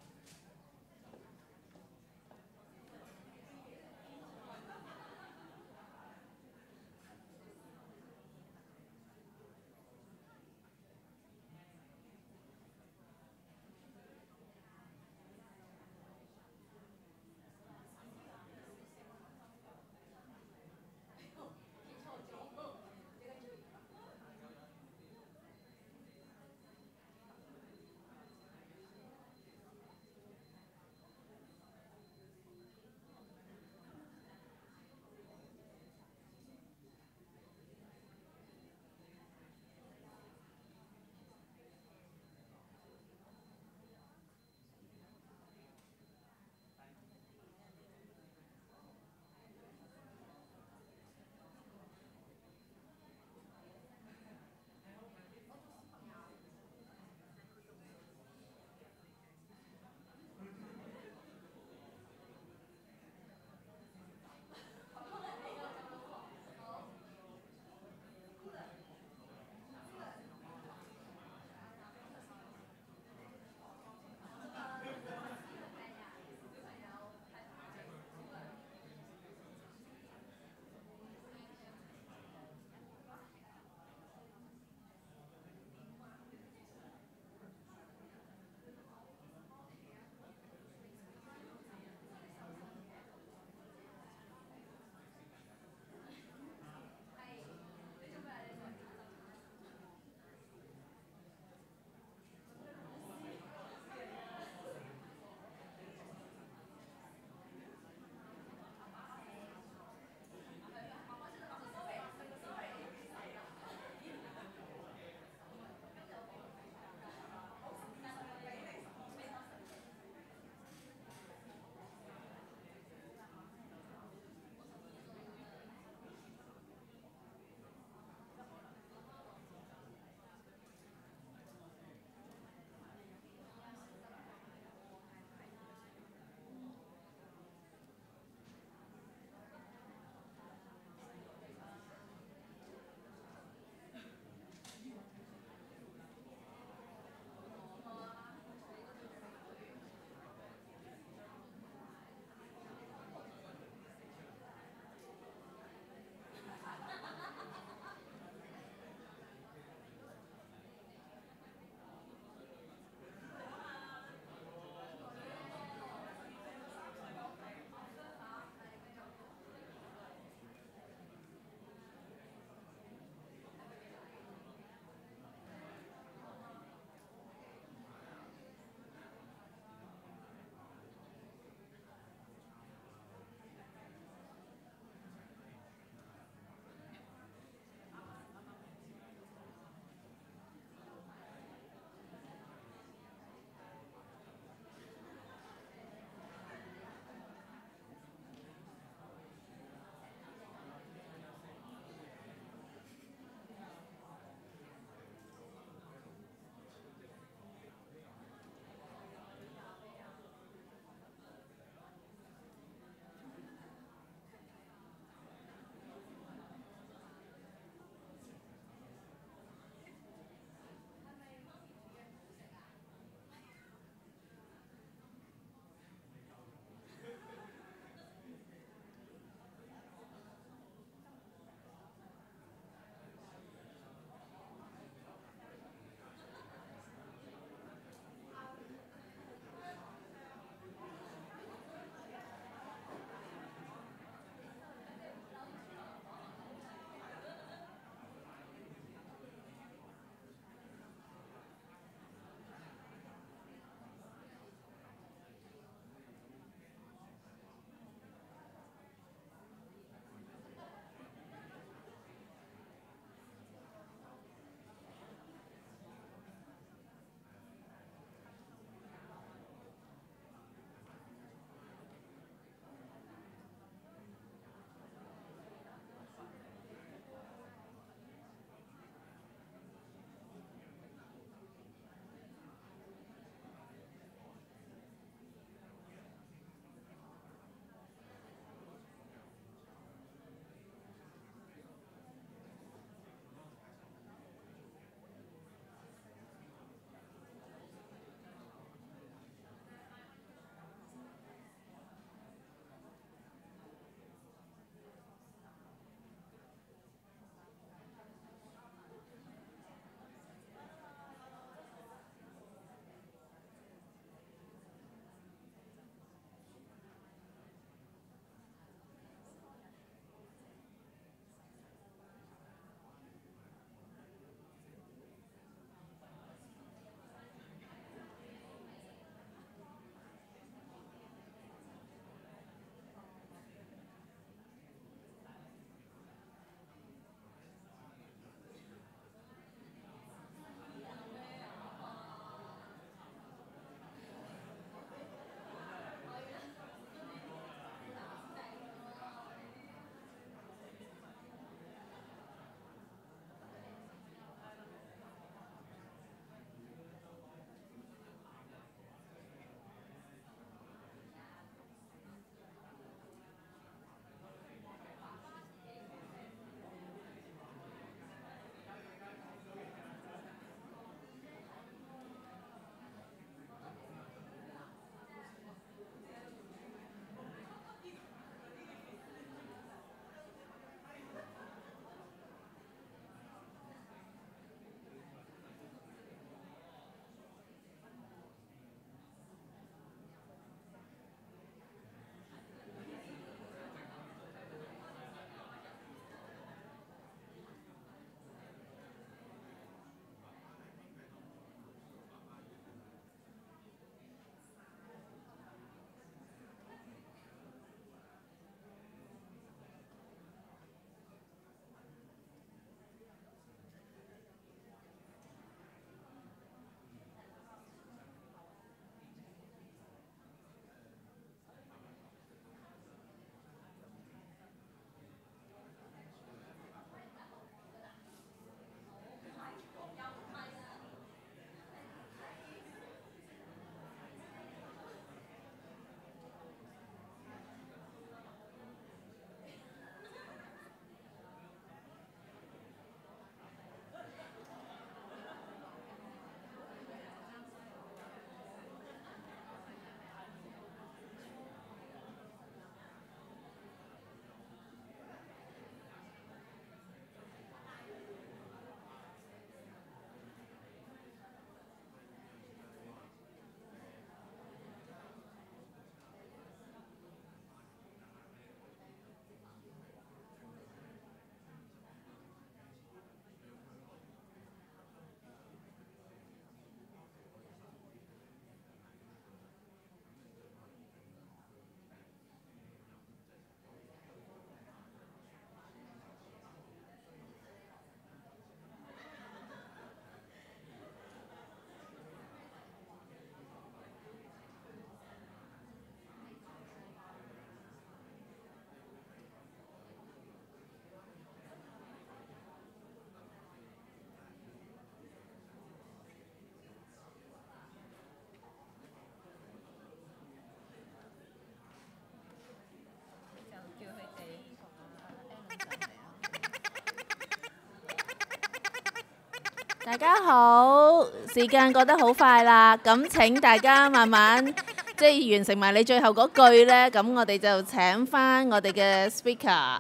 大家好，時間過得好快啦，咁請大家慢慢即係完成埋你最後嗰句呢。咁我哋就請翻我哋嘅 speaker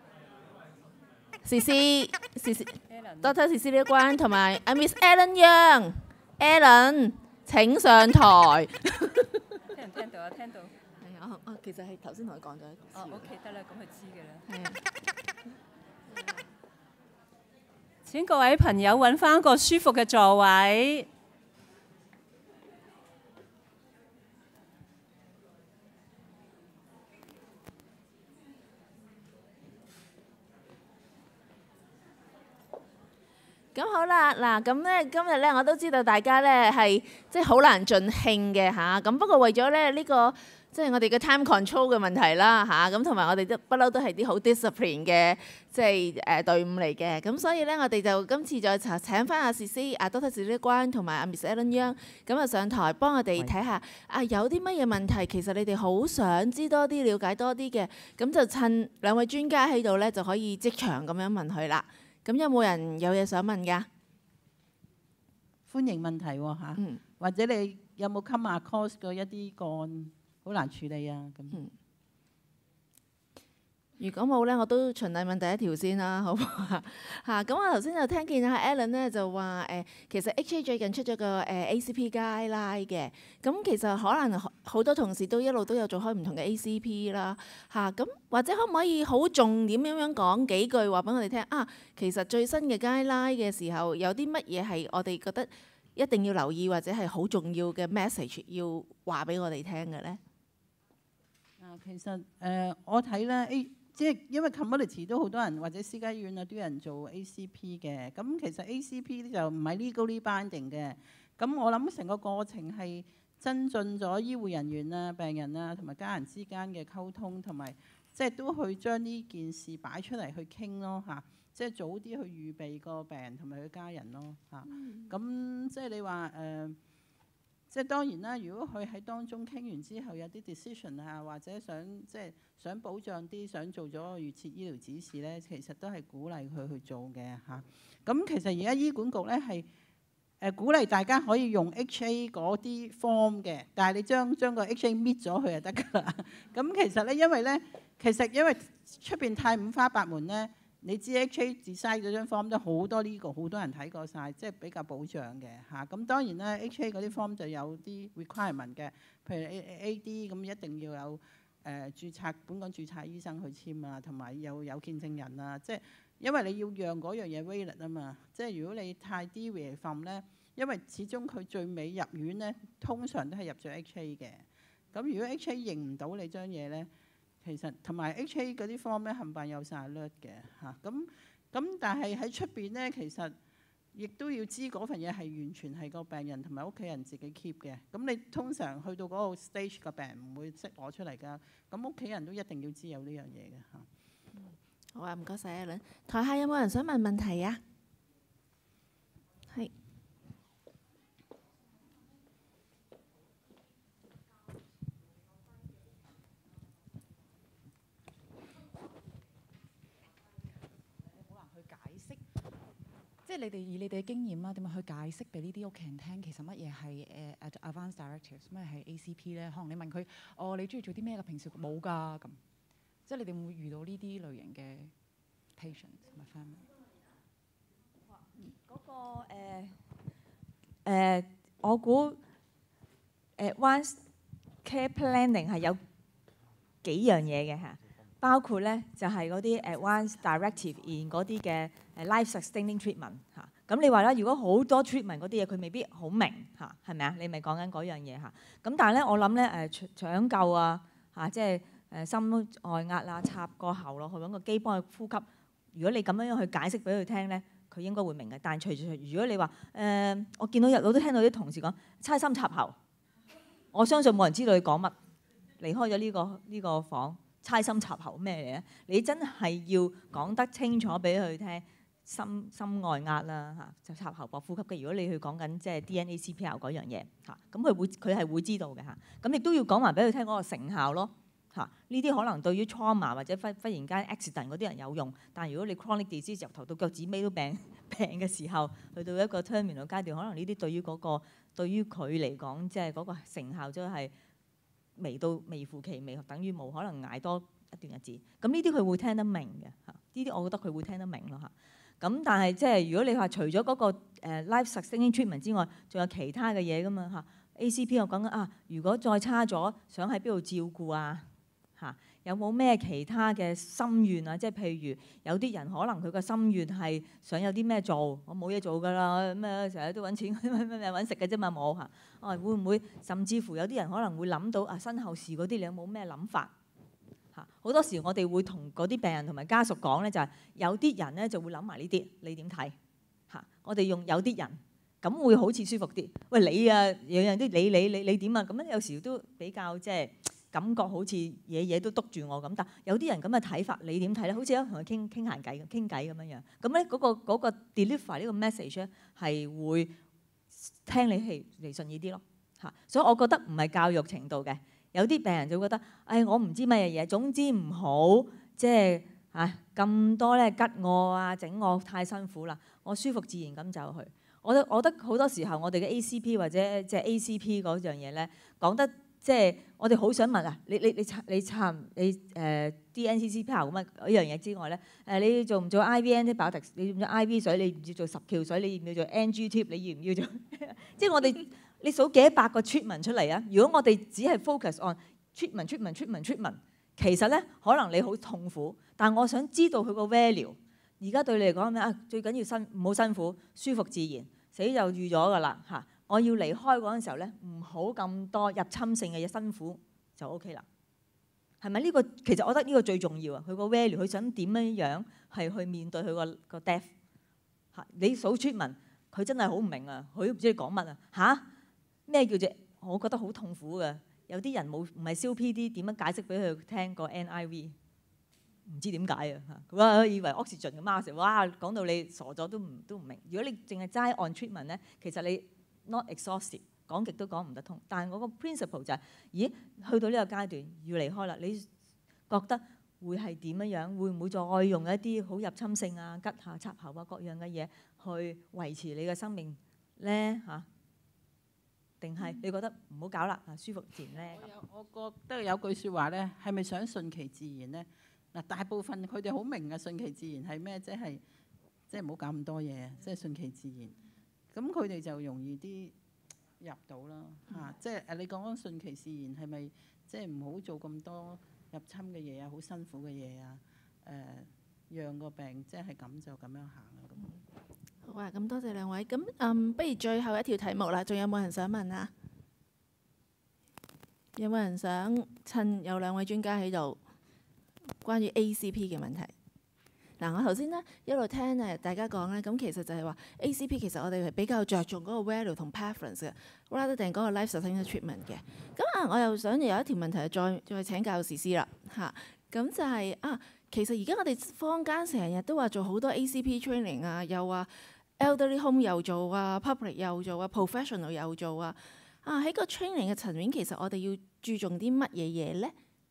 Dr. Cecilia Kwan 同埋Miss Ellen Yeung。Ellen 請上台。 聽唔聽到啊？聽到。 係啊，其實係頭先同佢講咗一次。 哦 ，OK 得啦，咁佢知嘅啦。 係啊。 請各位朋友揾翻個舒服嘅座位。 咁好啦，嗱咁咧，今日咧我都知道大家咧係即係好難盡興嘅嚇，咁不過為咗咧呢個即係我哋嘅 time control 嘅問題啦嚇，咁同埋我哋都不嬲都係啲好 discipline 嘅即係隊伍嚟嘅，咁所以咧我哋就今次再請翻阿 Dr. Cecilia Kwan 同埋阿 Miss Ellen Yeung 咁啊上台幫我哋睇下有啲乜嘢問題，其實你哋好想知多啲、了解多啲嘅，咁就趁兩位專家喺度咧就可以即場咁樣問佢啦。咁有冇人有嘢想問㗎？ 歡迎問題喎嚇，或者你有冇 come across 過一啲個案好難處理啊？咁如果冇咧，我都循例問第一條先啦，好唔好啊？咁我頭先就聽見阿 Ellen 咧就話其實 HA 最近出咗個ACP guideline 嘅，咁其實可能好多同事都一路都有做開唔同嘅 ACP 啦，咁或者可唔可以好重點咁樣講幾句話俾我哋聽啊？其實最新嘅 guideline 嘅時候有啲乜嘢係我哋覺得一定要留意或者係好重要嘅 message 要話俾我哋聽嘅咧？ 其實我睇咧即係因為 community 都好多人或者私家醫院啊都有人做 ACP 嘅，咁其實 ACP 就唔係 legally binding 嘅，咁我諗成個過程係增進咗醫護人員啊、病人啊同埋家人之間嘅溝通，同埋即係都去將呢件事擺出嚟去傾咯嚇，即係早啲去預備個病人同埋佢家人咯嚇。咁即係你話即係當然啦，如果佢喺當中傾完之後有啲 decision 啊，或者想保障啲，想做咗個預設醫療指示咧，其實都係鼓勵佢去做嘅嚇。咁其實而家醫管局咧係鼓勵大家可以用 HA 嗰啲 form 嘅，但係你將個 HA 搣咗佢就得㗎啦。咁其實咧，因為出邊太五花八門咧。你知 HA design 嗰張 form 都好多呢個，好多人睇過晒，即係比較保障嘅嚇。咁當然啦 HA 嗰啲 form 就有啲 requirement 嘅，譬如 AD 咁一定要有本港註冊醫生去簽啊，同埋有見證人啊。即係因為你要讓嗰樣嘢 valid 啊嘛。即係如果你太 deviate from 咧，因為始終佢最尾入院咧，通常都係入咗 HA 嘅。咁如果 HA 認唔到你張嘢咧，其實同埋 HA 嗰啲 form 咧冚唪唥有晒 alert 嘅嚇，咁但係喺出邊咧，其實亦都要知嗰份嘢係完全係個病人同埋屋企人自己 keep 嘅。咁你通常去到嗰個 stage 個病人唔會識攞出嚟㗎，咁屋企人都一定要知有呢樣嘢嘅嚇。 好啊，唔該晒Ellen。台下有冇人想問問題啊？係。 即係以你哋嘅經驗啦，點樣去解釋俾呢啲屋企人聽？其實乜嘢係advance directives，乜嘢係 ACP 咧？可能你問佢，你中意做啲咩㗎？平時冇㗎咁。即係你哋會唔會遇到呢啲類型嘅 patient 同埋 family？ 我估advance care planning 係有幾樣嘢嘅嚇。包括咧就係嗰啲 advance directive in 嗰啲嘅life sustaining treatment 嚇。咁你話啦，如果好多 treatment 嗰啲嘢佢未必好明嚇，係咪啊？你咪講緊嗰樣嘢嚇。咁但係咧，我諗咧搶救啊嚇，即係心外壓啊，插個喉落去揾個機幫佢呼吸。如果你咁樣去解釋俾佢聽咧，佢應該會明嘅。但係如果你話我見到我都聽到啲同事講猜心插喉，我相信冇人知道你講乜。離開咗呢個房。猜心插喉咩嚟咧？你真係要講得清楚俾佢聽，心外壓啦嚇，就插喉搏呼吸嘅。如果你去講緊即係 DNA CPR 嗰樣嘢嚇，咁佢係會知道嘅嚇。咁亦都要講埋俾佢聽嗰個成效咯嚇。呢啲可能對於 trauma 或者忽然間 accident 嗰啲人有用，但係如果你 chronic disease 由頭到腳趾尾都病嘅時候，去到一個 terminal 階段，可能呢啲對於佢嚟講，即係嗰個成效真係微乎其微，等於冇，可能捱多一段日子。咁呢啲佢會聽得明嘅嚇，呢啲我覺得佢會聽得明咯嚇。咁但係即係如果你話除咗嗰個life sustaining treatment 之外，仲有其他嘅嘢噶嘛嚇。ACP 我講緊啊，如果再差咗，想喺邊度照顧啊嚇？有冇咩其他嘅心願啊？即係譬如有啲人可能佢個心願係想有啲咩做，我冇嘢做㗎啦，咩成日都揾錢揾食嘅啫嘛，冇嚇。啊，會唔會甚至乎有啲人可能會諗到啊身後事嗰啲，你有冇咩諗法？好多時我哋會同嗰啲病人同埋家屬講咧，就係有啲人咧就會諗埋呢啲，你點睇嚇？我哋用有啲人咁會好似舒服啲。喂，你啊，樣樣都你點啊？咁樣有時都比較即係感覺好似嘢都督住我咁。但有啲人咁嘅睇法，你點睇咧？好似同佢傾閒偈咁樣樣。咁咧嗰個 deliver 呢個 message 咧係會聽你係嚟順意啲咯嚇。所以我覺得唔係教育程度嘅。有啲病人就會覺得，我唔知乜嘢嘢，總之唔好即係咁多咧吉我啊，整我太辛苦啦，我舒服自然咁走去。我覺得好多時候我哋嘅 ACP 或者即係 ACP 嗰樣嘢咧，講得即係我哋好想問啊，你DNCC 咁啊呢樣嘢之外咧，你做唔做 IV antibiotics？ 你要唔要 IV 水？你唔要做10條水？你要唔要做 NG tube？ 你要唔要做？即係我哋。你數幾百個 treatment 出嚟啊？如果我哋只係 focus on treatment， 其實咧可能你好痛苦。但我想知道佢個 value。而家對你嚟講係咩啊？最緊要唔好辛苦，舒服自然，死就預咗㗎啦嚇。我要離開嗰陣時候咧，唔好咁多入侵性嘅嘢，辛苦就 OK 啦。係咪呢個？其實我覺得呢個最重要啊！佢個 value，佢想點樣係去面對佢個 death 嚇？你數 treatment，佢真係好唔明啊！佢都唔知你講乜啊嚇？咩叫做？我覺得好痛苦嘅。有啲人唔係燒 PD， 點樣解釋俾佢聽個 NIV？ 唔知點解啊嚇！哇，以為 oxygen 嘅 mask， 哇講到你傻咗都唔明。如果你淨係齋 on treatment 咧，其實你 not exhaustive， 講極都講唔得通。但係我個 principle 就係，咦，去到呢個階段要離開啦，你覺得會係點樣？會唔會再用一啲好入侵性啊、吉下插喉啊各樣嘅嘢去維持你嘅生命咧嚇？定係你覺得唔好搞啦，舒服自然咧？ 我覺得有句説話咧，係咪想順其自然咧？嗱，大部分佢哋好明嘅順其自然係咩？即係唔好搞咁多嘢，即係順其自然。咁佢哋就容易啲入到啦嚇。即係你講緊順其自然係咪即係唔好做咁多入侵嘅嘢啊，好辛苦嘅嘢啊？讓個病即係咁就咁樣行啊咁。 好啊，咁多謝兩位。咁不如最後一條題目啦，仲有冇人想問啊？有冇人想趁有兩位專家喺度，關於 ACP 嘅問題？嗱，我頭先咧一路聽大家講咧，咁其實就係話 ACP 其實我哋係比較着重嗰個 value 同 preference 嘅 rather than 嗰個 life sustaining treatment 嘅。咁我又想有一條問題再請教Cecilia啦嚇。咁就係其實而家我哋坊間成日都話做好多 ACP training 啊，又話 elderly home 又做啊 ，public 又做啊 ，professional 又做啊。喺個 training 嘅層面，其實我哋要注重啲乜嘢嘢咧？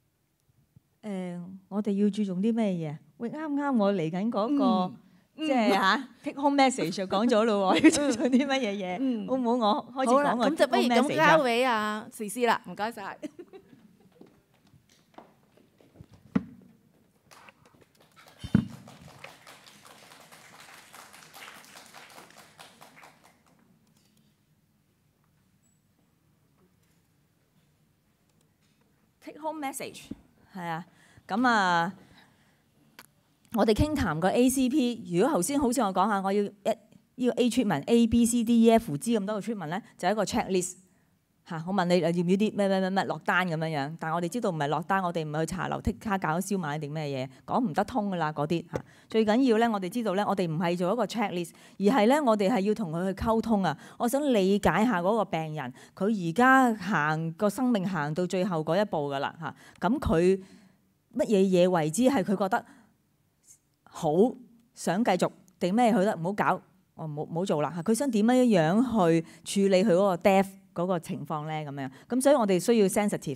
我哋要注重啲咩嘢？喂，啱我嚟緊嗰個即係take home message 就講咗咯喎，要注重啲乜嘢嘢？好唔好？我開始講我 take home message。咁就不如咁交俾Cecilia啦，唔該晒。take home message 係啊，咁我哋傾談個 ACP。如果頭先好似我講下，我要呢個 A treatment A、B、C、D、E、F、G 咁多個 treatment 咧，就係一個 checklist 嚇。我問你要唔要啲咩落單咁樣樣，但係我哋知道唔係落單，我哋唔係去茶樓剔卡搞燒賣定咩嘢，講唔得通㗎啦嗰啲嚇。最緊要咧，我哋知道咧，我哋唔係做一個 checklist， 而係咧我哋係要同佢去溝通啊。我想理解下嗰個病人，佢而家行個生命行到最後嗰一步㗎啦嚇。咁佢乜嘢嘢為之係佢覺得好想繼續定咩？佢覺得唔好搞，我唔好做啦嚇。佢想點樣去處理佢嗰個 death 嗰個情況咧咁樣。咁所以我哋需要 sensitive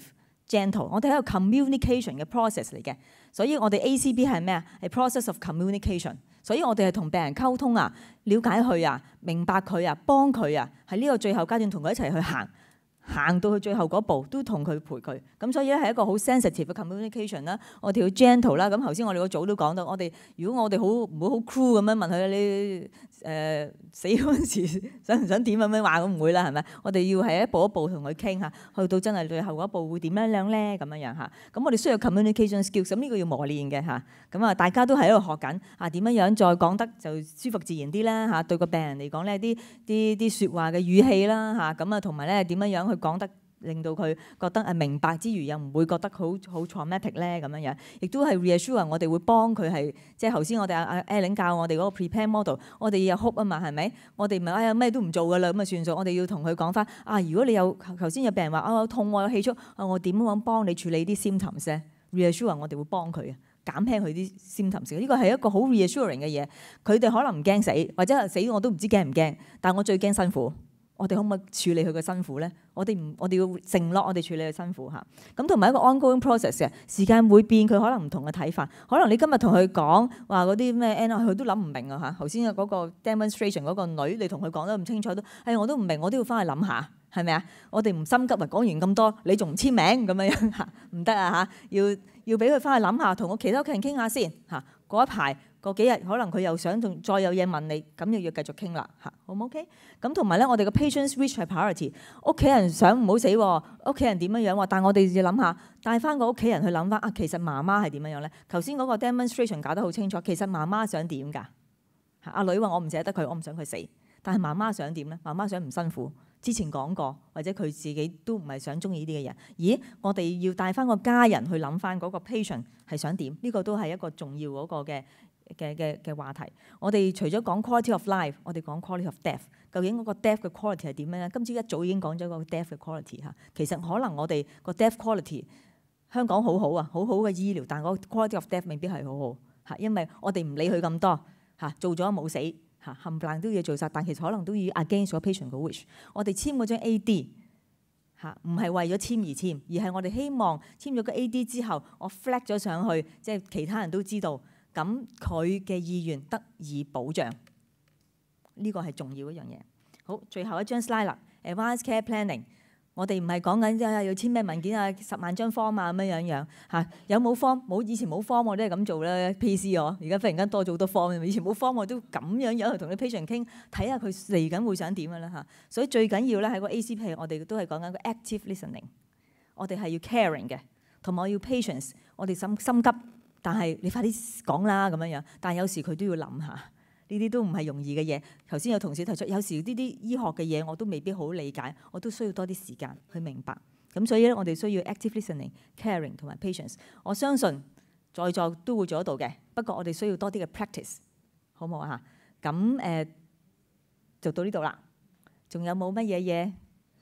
gentle， 我哋係一個 communication 嘅 process 嚟嘅，所以我哋 ACP 係咩啊？係 process of communication， 所以我哋係同病人溝通啊，了解佢啊，明白佢啊，幫佢啊，喺呢個最後階段同佢一齊去行到去最後嗰步都同佢陪佢，咁所以咧係一個好 sensitive 嘅 communication 啦。我哋要 gentle 啦。咁頭先我哋個組都講到，如果我哋唔好 cruel 咁樣問佢你死嗰陣時想唔想點咁樣話，咁唔會啦，係咪？我哋要係一步一步同佢傾下，去到真係最後嗰一步會點樣咧咁樣嚇。咁我哋需要 communication skills， 咁呢個要磨練嘅嚇。咁啊，大家都喺度學緊啊，點樣再講得就舒服自然啲啦嚇。對個病人嚟講咧，啲説話嘅語氣啦嚇，咁啊同埋咧點樣去講得令到佢覺得明白之餘又唔會覺得好 traumatic 咧咁樣，亦都係 reassure 我哋會幫佢係即係頭先我哋阿 Ellen 教我哋嗰個 prepare model， 我哋有 hope 啊嘛，係咪？我哋唔係咩都唔做㗎啦咁啊算數，我哋要同佢講翻啊，如果你有頭先有病人話痛我有氣促我點樣幫你處理啲 symptoms 咧 ？reassure 我哋會幫佢減輕佢啲 symptoms， 呢個係一個好 reassuring 嘅嘢。佢哋可能唔驚死，或者死我都唔知驚唔驚，但我最驚辛苦。我哋可唔可以處理佢嘅辛苦咧？我哋要承諾我哋處理佢辛苦嚇。咁同埋一個 ongoing process 嘅時間會變，佢可能唔同嘅睇法。可能你今日同佢講話嗰啲咩 N 佢都諗唔明啊嚇。頭先嗰個 demonstration 嗰個女，你同佢講得咁清楚都，我都唔明，我都要翻去諗下，係咪啊？我哋唔心急啊，講完咁多，你仲唔簽名咁樣嚇？唔得啊嚇！要俾佢翻去諗下，同我其他屋企人傾下先嚇。嗰一排。過幾日可能佢又想再有嘢問你，咁又要繼續傾啦嚇，好唔 OK？咁同埋咧，我哋嘅 patient's wish 係 priority。屋企人想唔好死喎，屋企人點樣樣喎？但係我哋要諗下，帶翻個屋企人去諗翻啊，其實媽媽係點樣樣咧？頭先嗰個 demonstration 搞得好清楚，其實媽媽想點㗎？阿女話我唔捨得佢，我唔想佢死，但係媽媽想點咧？媽媽想唔辛苦。之前講過，或者佢自己都唔係想中意呢啲嘅人。咦，我哋要帶翻個家人去諗翻嗰個 patient 係想點？呢個都係一個重要嗰個嘅話題。我哋除咗講 quality of life， 我哋講 quality of death。究竟嗰個 death 嘅 quality 係點樣咧？今朝一早已經講咗個 death 嘅 quality 嚇。其實可能我哋個 death quality 香港好好啊，好好嘅醫療，但係個 quality of death 未必係好好嚇，因為我哋唔理佢咁多嚇，做咗冇死嚇，冚唪唥都要做晒，但其實可能都要 against 咗 patient 嘅 wish。我哋簽嗰張 AD 嚇，唔係為咗簽而簽，而係我哋希望簽咗個 AD 之後，我 flag 咗上去，即係其他人都知道。咁佢嘅意願得以保障，呢個係重要一樣嘢。好，最後一張 slide 啦 ，advanced care planning。我哋唔係講緊要簽咩文件啊，10萬張 form 啊咁樣嚇。有冇 form？冇，以前冇 form 我都係咁做啦。PC 我而家忽然間多咗好多 form， 以前冇 form 我都咁樣去同啲 patient 傾，睇下佢嚟緊會想點㗎啦嚇。所以最緊要咧喺個 ACP， 我哋都係講緊個 active listening。我哋係要 caring 嘅，同埋我要 patience。我哋心急。但係你快啲講啦咁樣，但係有時佢都要諗下，呢啲都唔係容易嘅嘢。頭先有同事提出，有時呢啲醫學嘅嘢我都未必好理解，我都需要多啲時間去明白。咁所以咧，我哋需要 active listening、caring 同埋 patience。我相信在座都會做得到嘅，不過我哋需要多啲嘅 practice， 好唔好啊？咁就到呢度啦。仲有冇乜嘢嘢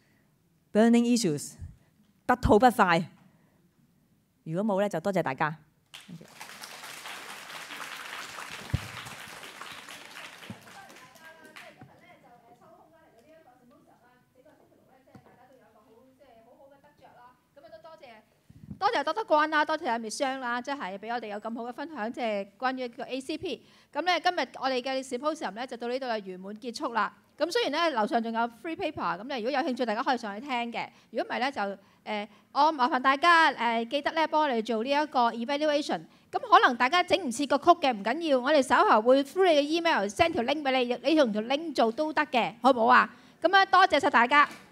burning issues 不吐不快？如果冇咧，就多謝大家。 多謝Dr. Kwan啦，多謝阿 Miss Yeung啦，即係俾我哋有咁好嘅分享，即係關於個 ACP。咁咧今日我哋嘅 Symposium 咧就到呢度就圓滿結束啦。咁雖然咧樓上仲有 free paper， 咁咧如果有興趣大家可以上去聽嘅。如果唔係咧就我麻煩大家記得咧幫我哋做呢一個 evaluation。咁可能大家整唔切個曲嘅唔緊要，我哋稍後會 through 你嘅 email send 條 link 俾你，你用條 link 做都得嘅，好唔好啊？咁啊多謝晒大家。